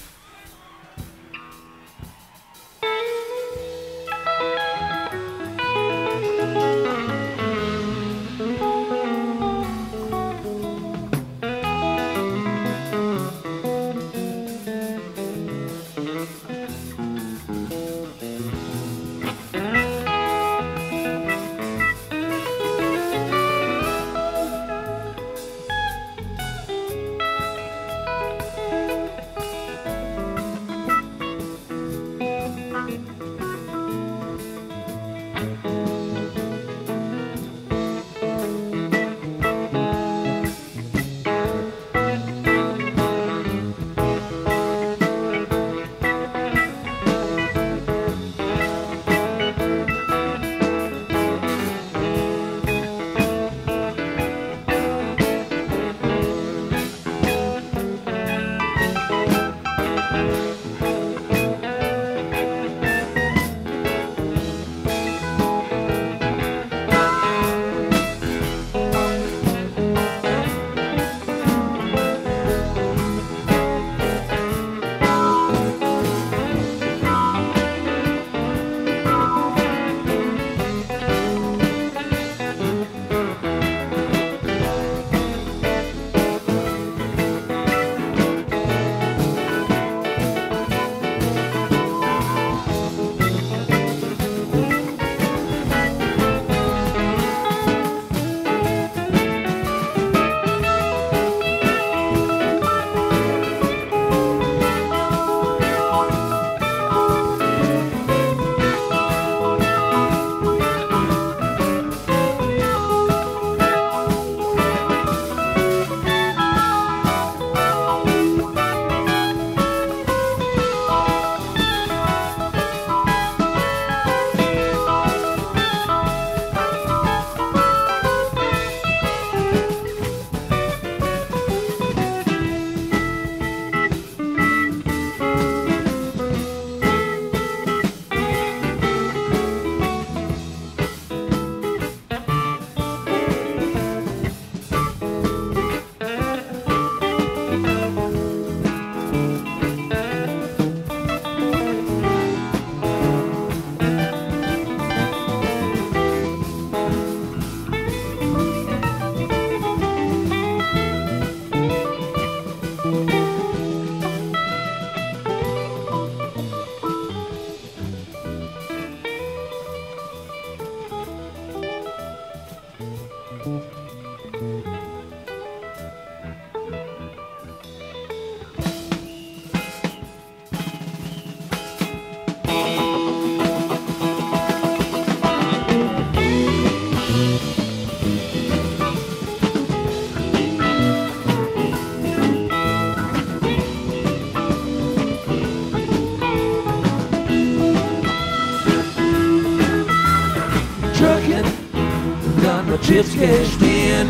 Chips cashed in,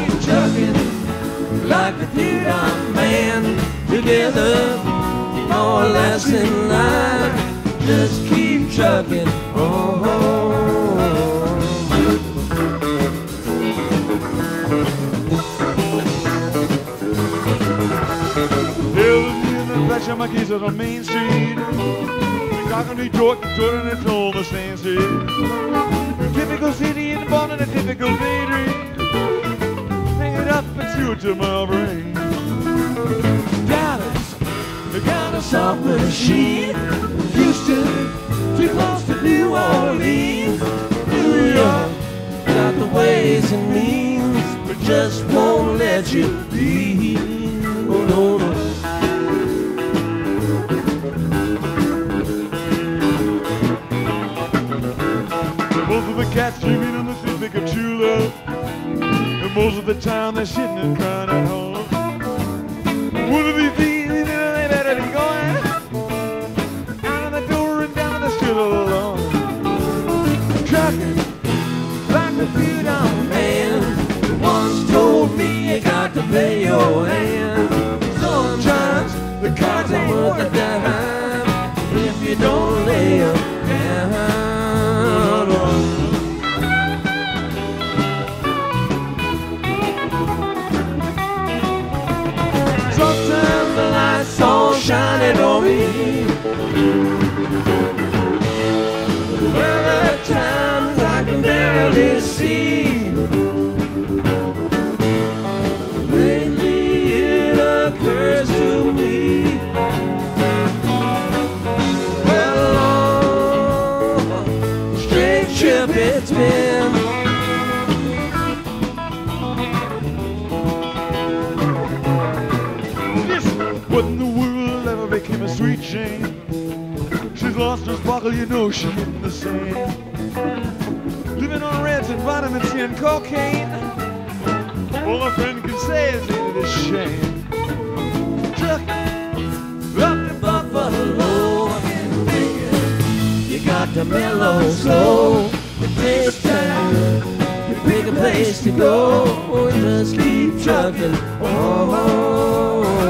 chugging like a two-dime band. Together, more or less in line. Just keep chugging on. got my keys out on Main Street. Talking to Jordan, and it's on the Stand Street. A typical city in the born in a typical daydream. Hang it up and shoot to my brain. Dallas, they got a soft machine. Houston, too close to New Orleans. New York, got the ways and means, but just won't let you be. Oh, no, no. Most of the cats dreaming on the Pacific of true love, and most of the time they're sitting and crying at home. One of these days, they better be going out of the door and down the street all alone. Trucking like a few down man once told me you got to pay your hand. Sometimes the cards ain't worth a dime if you don't lay 'em down. Sometimes the lights all shining on me. Other times I can barely see. Lately it occurs to me. Well, long, straight trip it's been. What in the world ever became a sweet Jane? She's lost her sparkle, you know she in the sand. Living on reds and vitamin C and cocaine. All a friend can say is ain't it a shame. Trucking up to Buffalo, you got to mellow slow. It takes time to pick a place to go. Just keep trucking. Oh.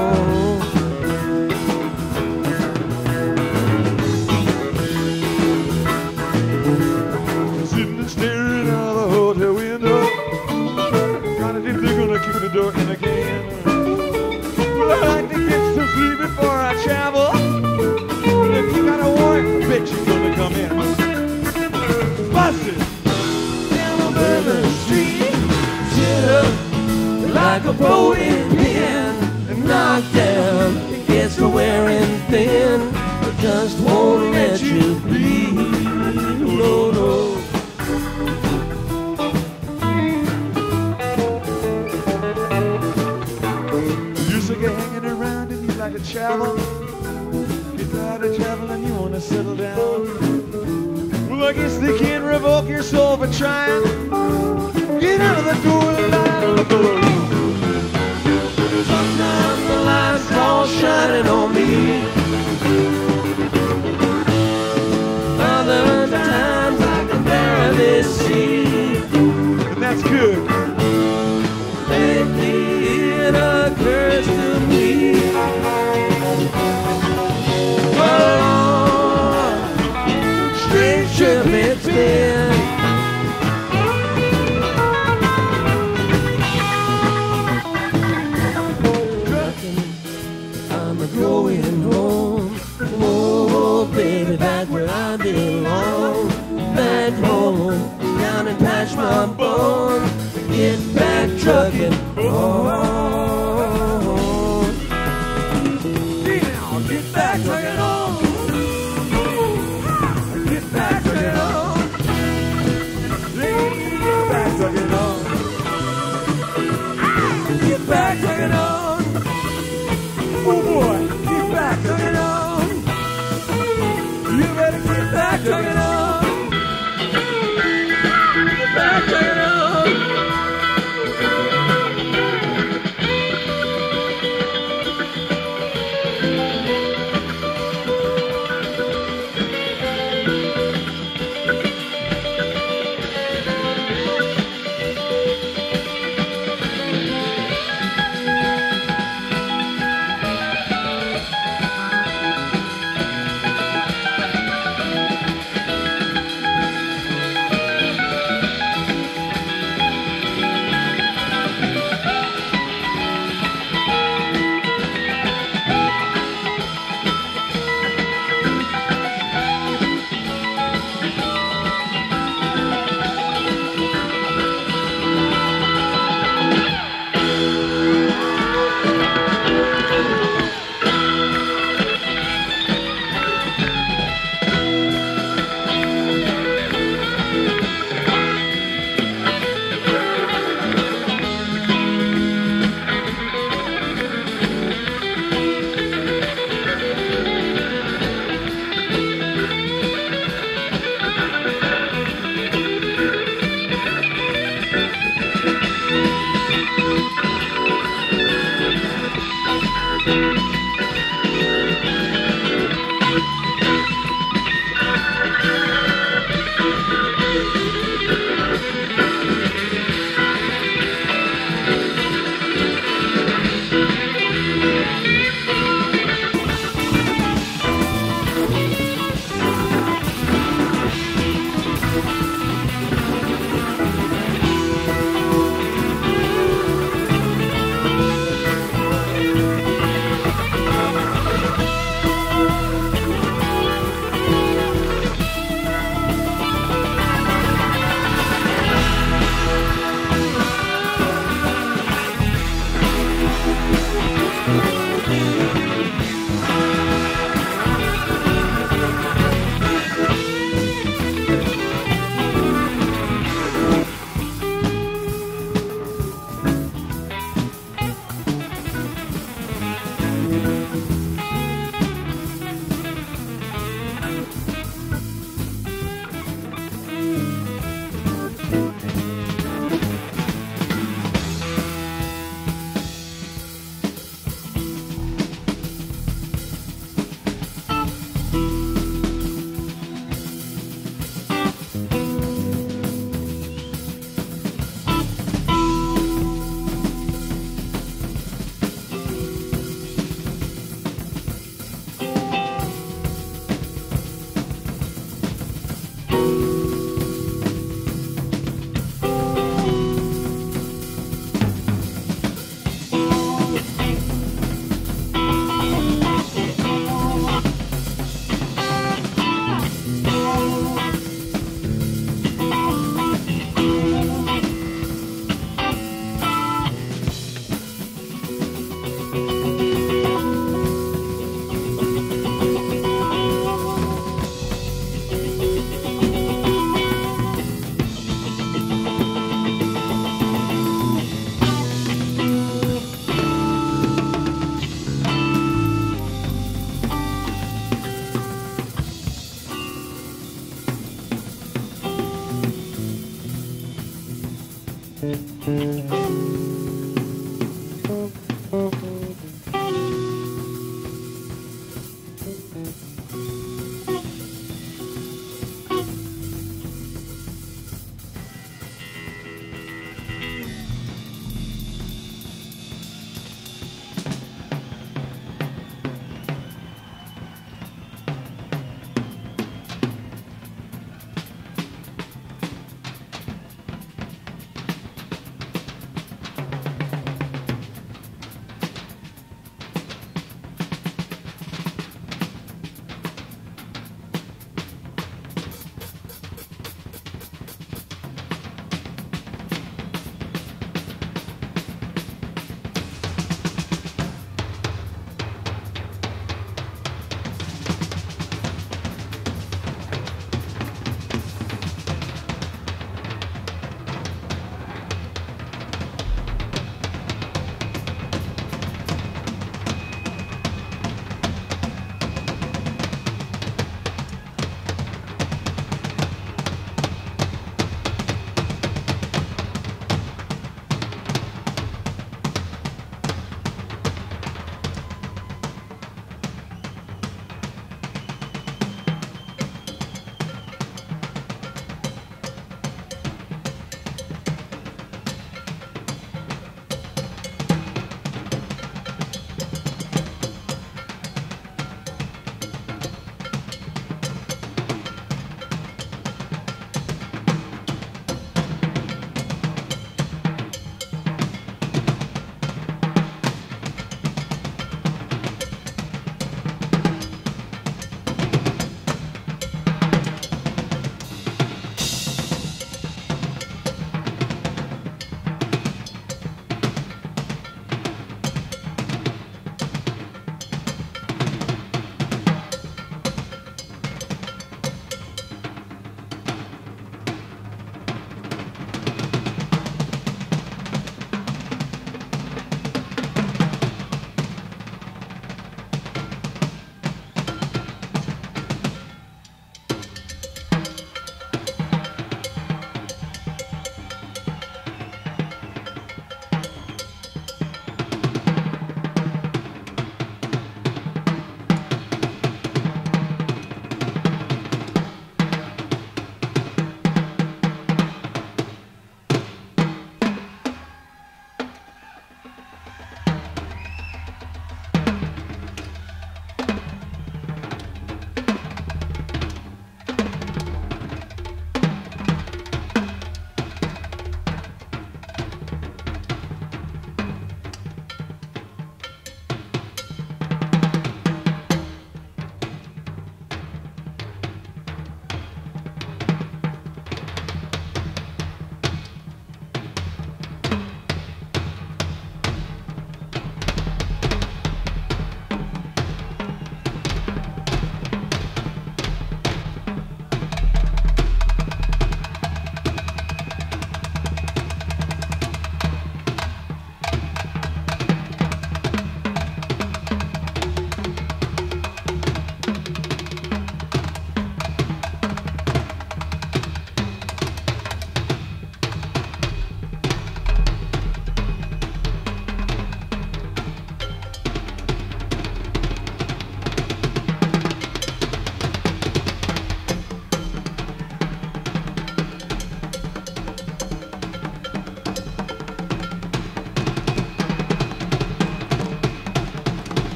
Staring out the hotel window, trying to think they're gonna keep the door in again. Well, I like to get some sleep before I travel. But if you got a warrant, I bet you're gonna come in. Busted down on Bourbon Street, sit up like a floating pin, and knocked down. It gets to wearing thin, but just won't let you bleed. No, no. You're hanging around and you like to travel. You're tired of traveling, you want to settle down. Well, I guess they can't revoke your soul for trying. Get out of the door and out of the door. Sometimes the lights all shining on me. Other times I can barely see. And that's good. Lately it occurs to me. Oh, strange trip it's been. I'm going home. Oh, baby, back where I belong. Back home, down and patch my bone. Get back trucking. Oh, get back trucking on. Get back trucking on. Get back trucking on. Get back trucking on. Oh boy, get back trucking on. You better get back trucking on. Get back trucking on.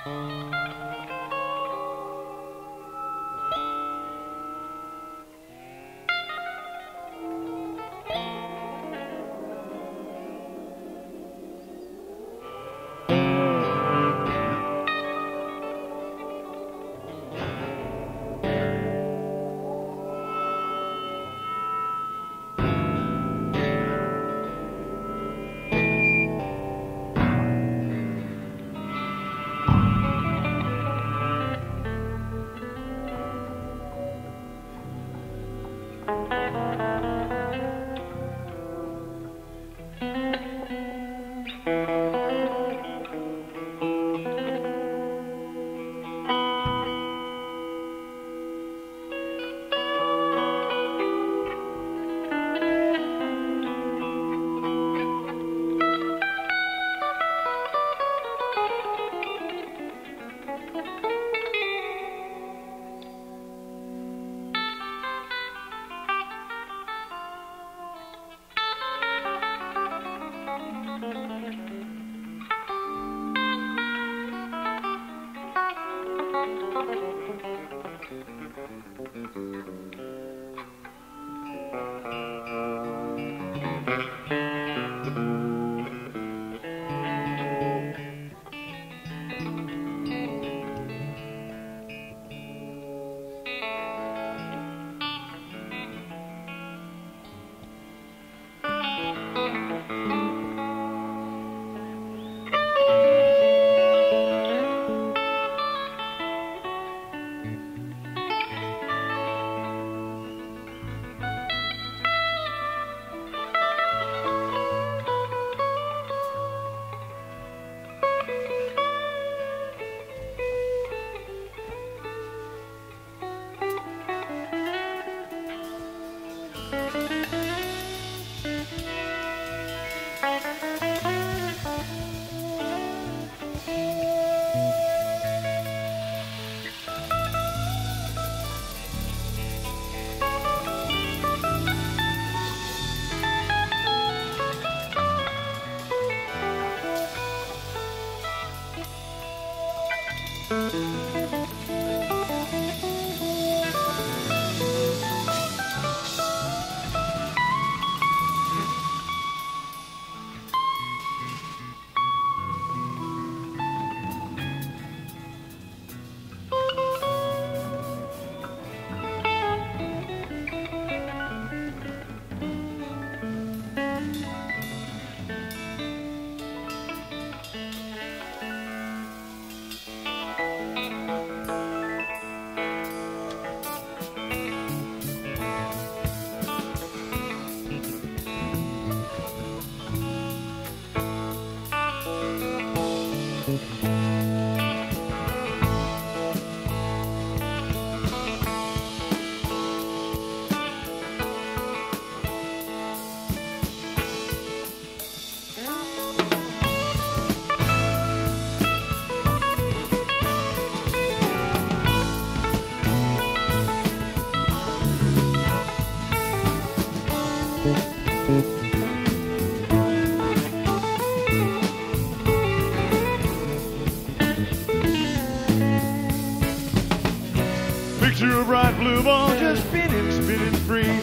Picture a bright blue ball just spinning, spinning free,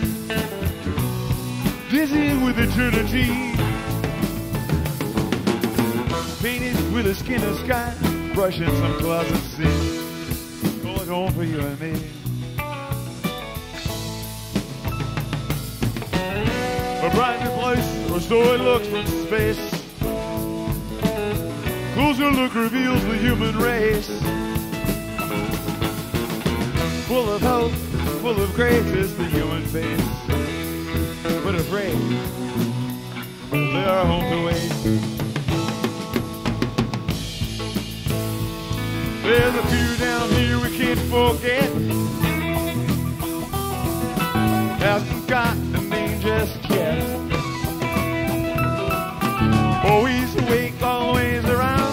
dizzy with eternity, painted with a skin of sky, brushing some closet sin, going home for you and me. A bright new place, or so it looks from space. Closer look reveals the human race. Full of hope, full of grace is the human face. But afraid, they are home to wait. There's a few down here we can't forget. Hasn't got a name just yet. Always awake, always around,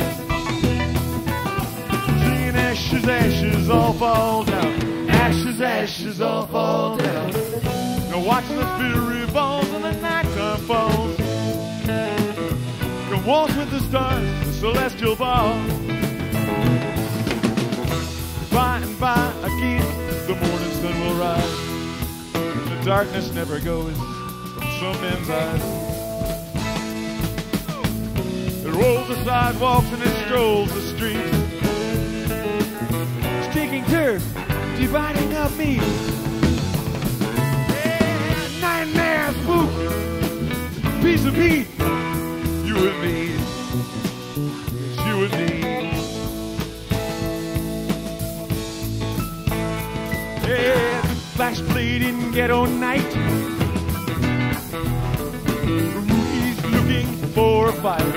singing ashes, ashes, all fall down. Ashes, ashes, all fall down. Now watching the spirit revolve and the nighttime falls. Come waltz with the stars, the celestial ball. whiskey, the morning sun will rise. The darkness never goes from some men's eyes. It rolls the sidewalks and it strolls the streets. It's taking turns, dividing up me. Yeah, nightmare spook, piece of meat. You and me, it's you and me. Yeah, the flash played in ghetto night. He's looking for a fight.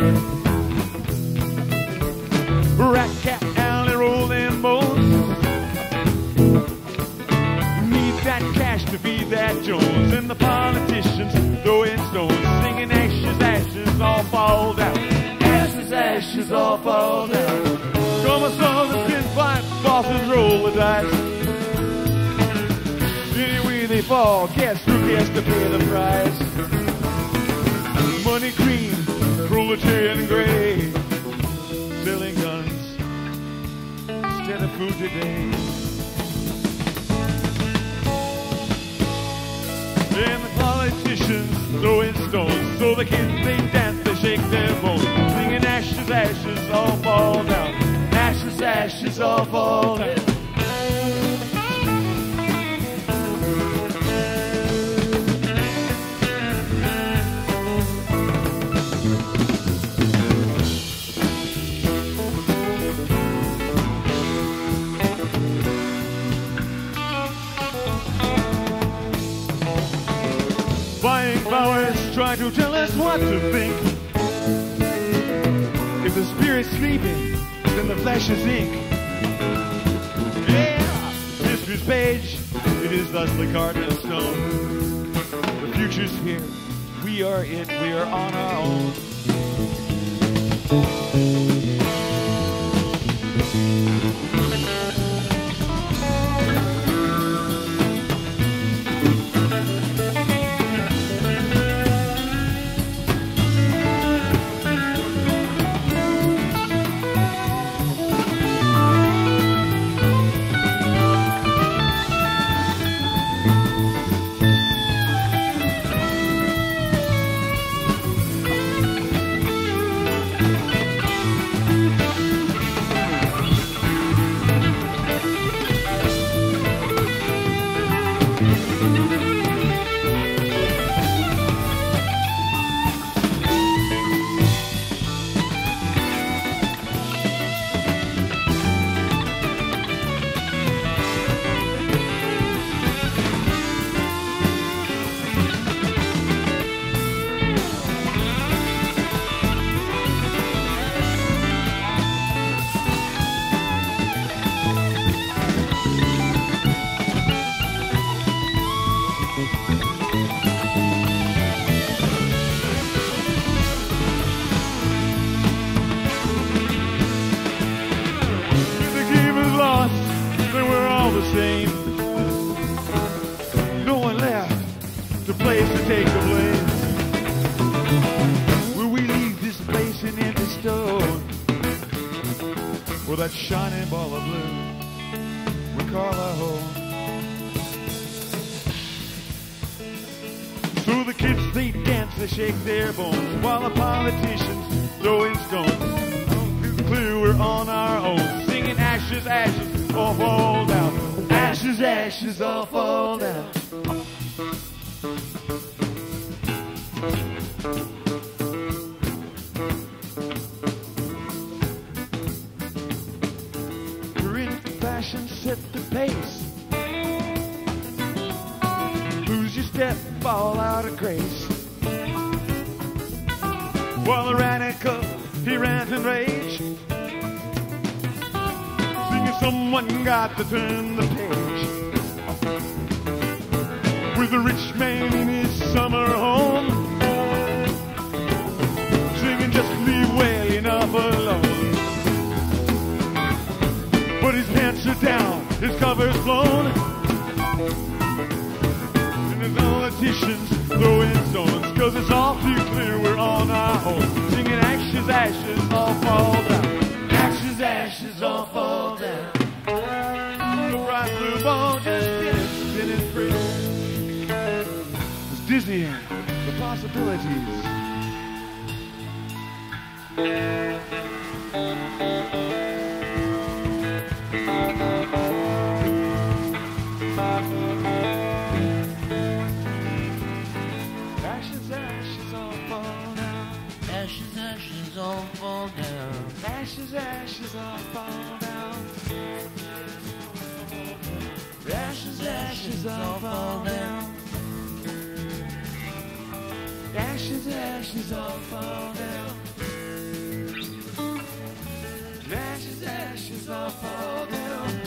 Rat cat alley roll them bones. Need that cash to feed that Jones. And the politicians throwing stones, singing ashes, ashes, all fall down. Ashes, ashes, all fall down. Come a song that's been fight, bosses roll the dice. Anyway they fall, guess who gets to pay the price? Money green, proletarian gray, selling guns instead of food today. And the politicians throwing stones, so the kids they dance, they shake their bones, singing ashes, ashes, all fall down. Ashes, ashes, all fall down. Flying powers try to tell us what to think. If the spirit's sleeping, then the flesh is ink. Yeah, history's page, it is thusly carved in stone. The future's here, we are it, we are on our own. Same. No one left the place to take the blame. Will we leave this place an empty stone? Will that shining ball of blue we call our home? So the kids they dance, they shake their bones, while the politicians throwing stones. It's clear we're on our own, singing ashes, ashes, all fall down. Ashes, ashes, all fall down. Corinne fashion set the pace. Lose your step, fall out of grace. While the radical, he rant and rage, singing someone got to turn the page. With a rich man in his summer home, singing just leave well enough alone. But his pants are down, his cover's blown, and the politicians throwing stones, 'cause it's all too clear we're on our own, singing ashes, ashes, all fall down. Ashes, ashes, all fall down. Right through possibilities. Ashes, ashes all fall down. Ashes, ashes all fall down. Ashes, ashes all fall down. Ashes, ashes all fall down. Ashes, ashes all fall down. Ashes, ashes all fall down.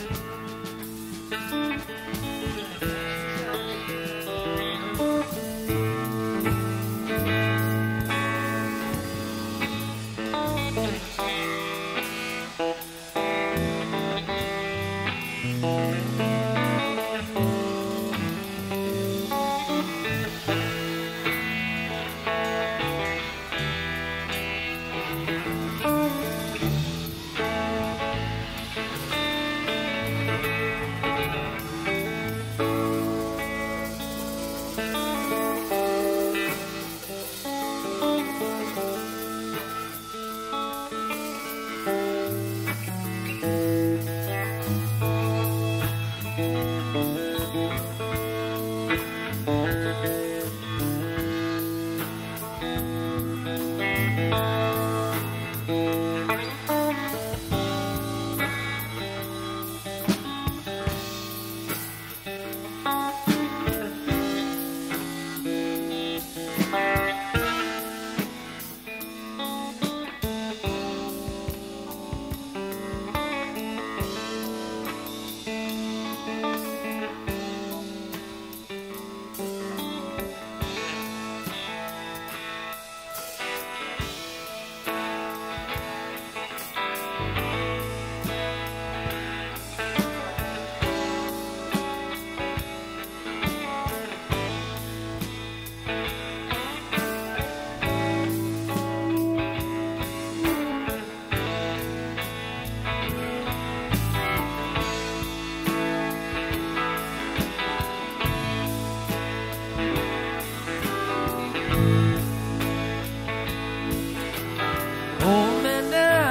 Hold me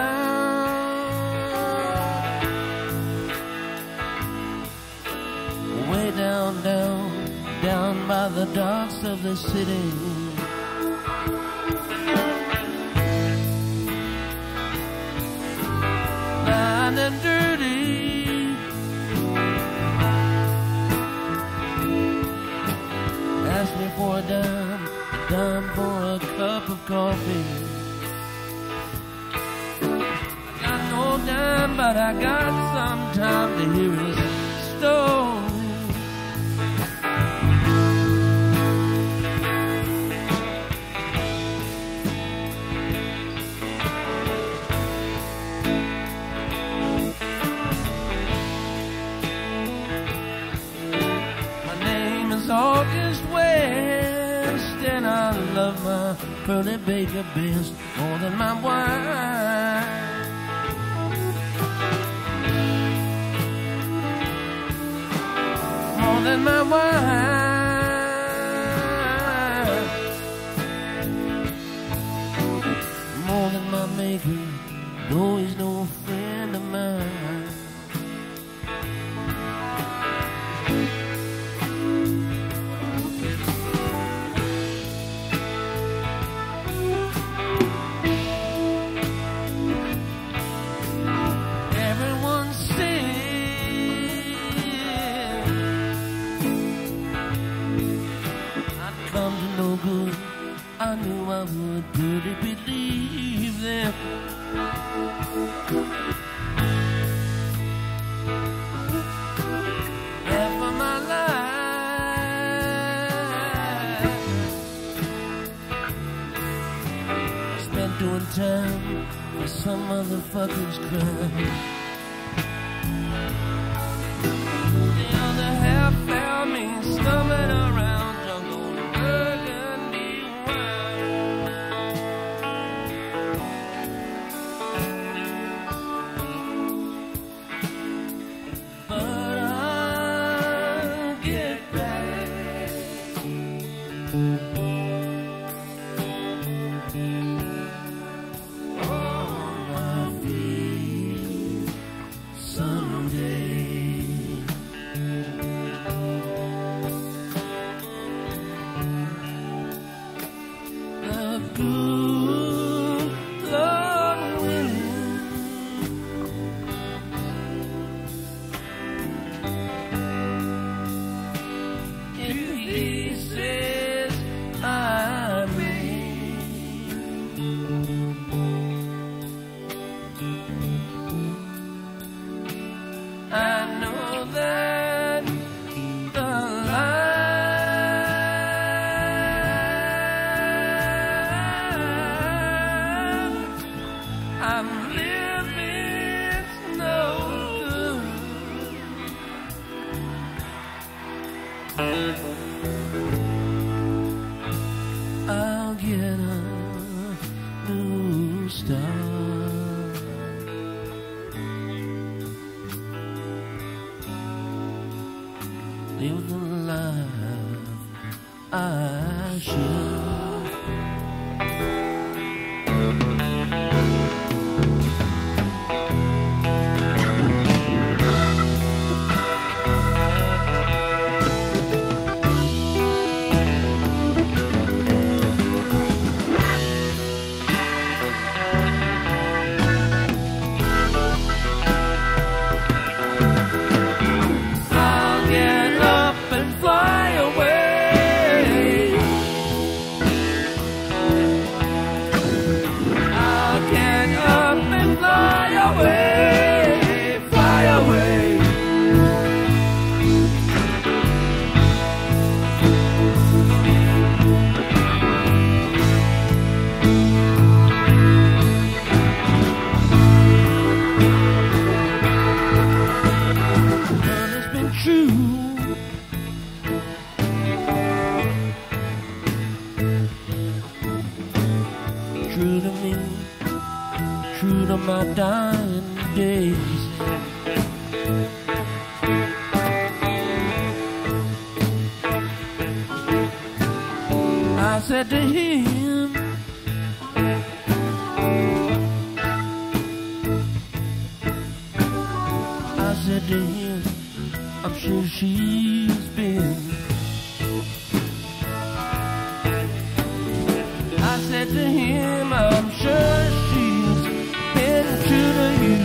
down, way down, down, down by the docks of the city. Blind and dirty, ask me for a dime for a cup of coffee. No time, but I got some time to hear his story. My name is August West, and I love my Pearly Baker best more than my wine. More than my wine, more than my maker, though he's no friend of mine. Everyone says come to no good. I knew I would really believe them. Half of my life spent doing time for some motherfucker's crime. The other half found me stumbling around jungle burgundy wine. But I'll get back. I'm living's no good. I'll get a new start. Live the life I should. True to me, true to my dying days. I said to him, I'm sure she's been. I said to him, I'm sure she's been true to you.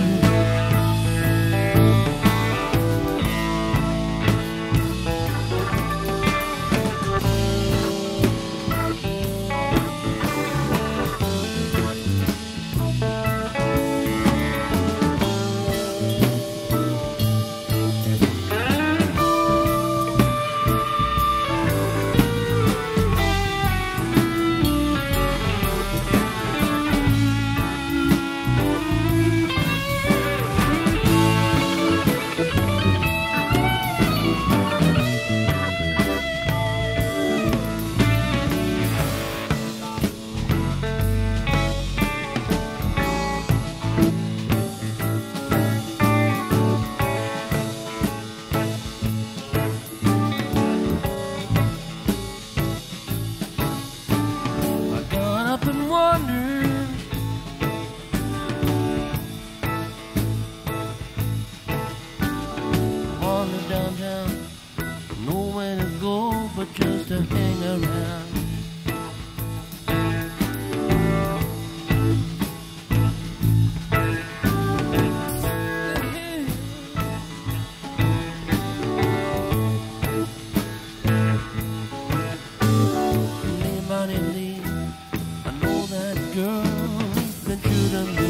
Downtown, nowhere to go but just to hang around. Anybody leave? I know that girl's been true to me.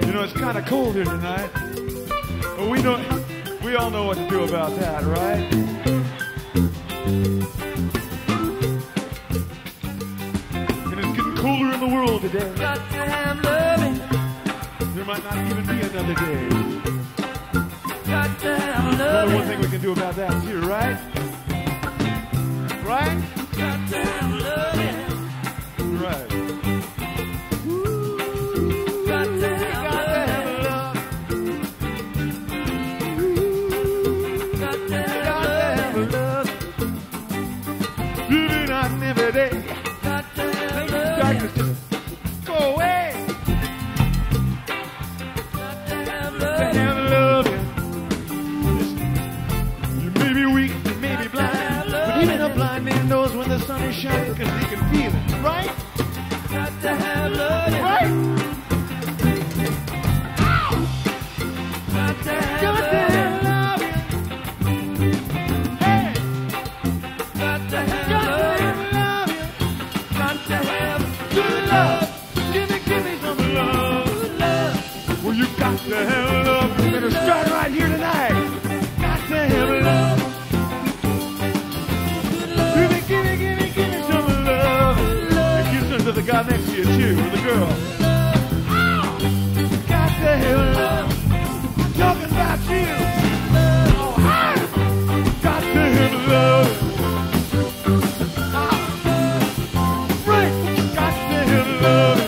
You know, it's kind of cold here tonight. But we all know what to do about that, right? And it's getting colder in the world today. Got to have loving. There might not even be another day. Got to have There's only loving. one thing we can do about that too, right? Right? Got to have loving. Right. Got to have love. Got to have love. Living on every day. Got to have Make love. darkness just go away. Got to have To love. have loving. You may be weak, you may be blind, but even a blind man knows when the sun is shining because he can feel it, right? Got to have love. Right? Got to have Got to love. have loving. Hey, Got to have got to love. have loving. Got to have Good love. Give me some love. good love. Well, you got to have love. We're gonna start right here tonight. Got to have love. Give me some love. And give some to the guy next to you too, or the girl. Got to have love. I'm talking about you. Oh, hi. Got to have love. Right. Got to have love.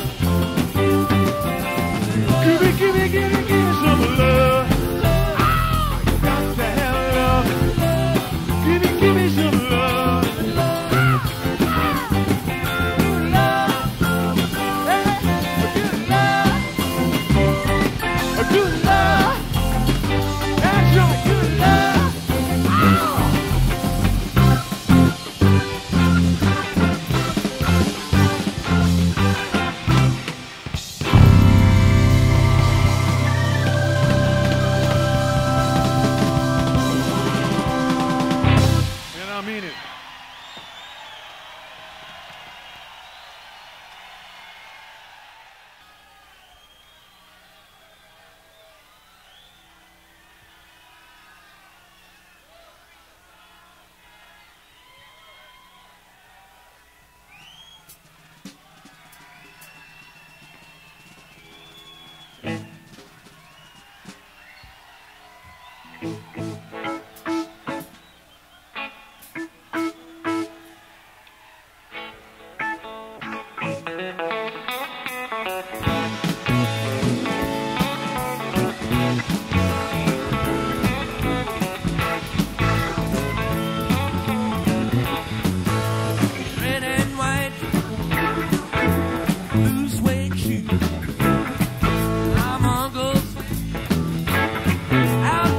Give me some love. Got to have love. Give me some love. Good love. That's right, good love. And I mean it. Red and white, blue suede shoes. I'm Uncle's out.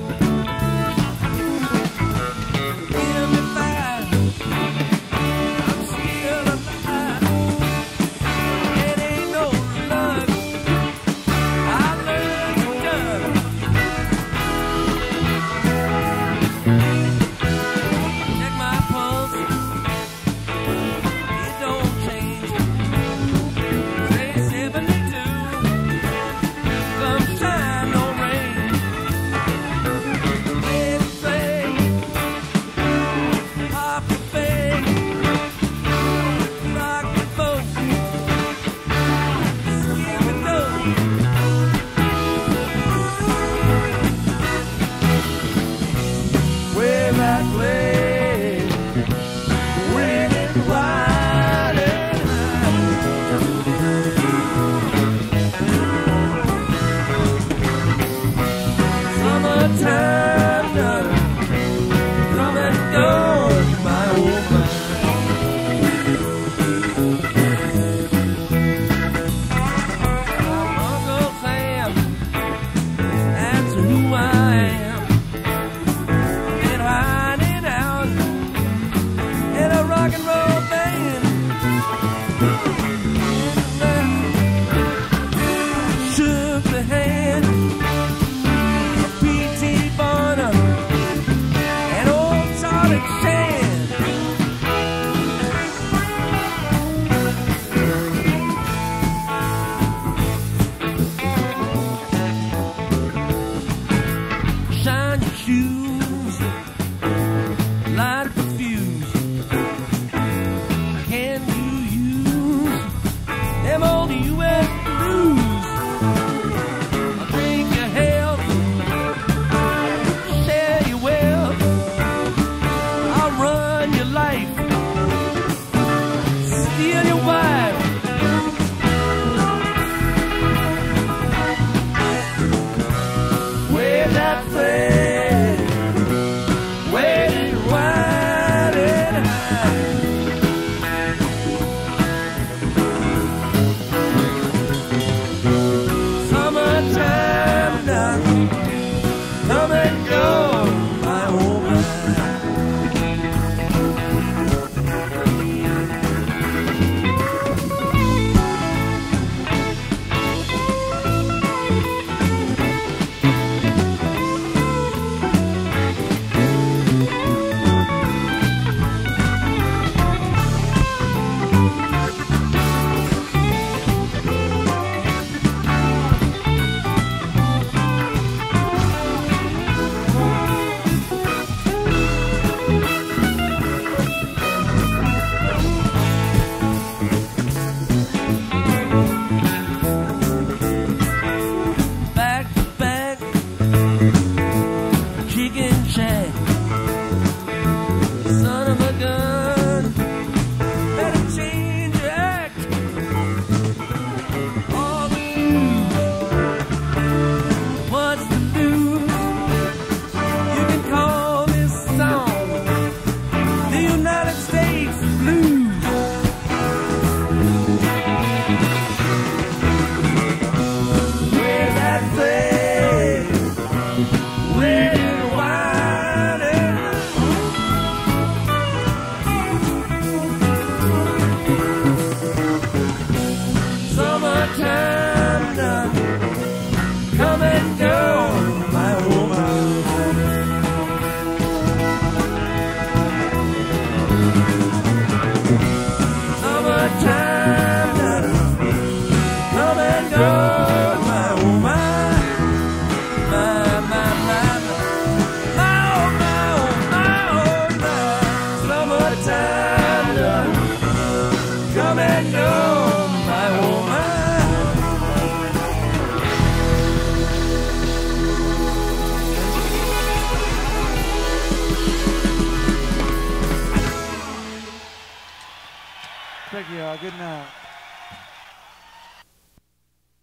Give me five. I'm still alive. It ain't no luck. I learned to duck. Check my pulse. It don't change. Say 72. Sunshine, no rain. Let's say, pop the fade, rock the boat, skip the dough. Way back way, red and white and high. Summertime done, come and go, my old man. I'm Uncle Sam, that's who I am. Been hiding out in a rock and roll band. Shook the hand of P.T. Barnum and old Charlie Chan. I know my woman. Thank you all. Good night.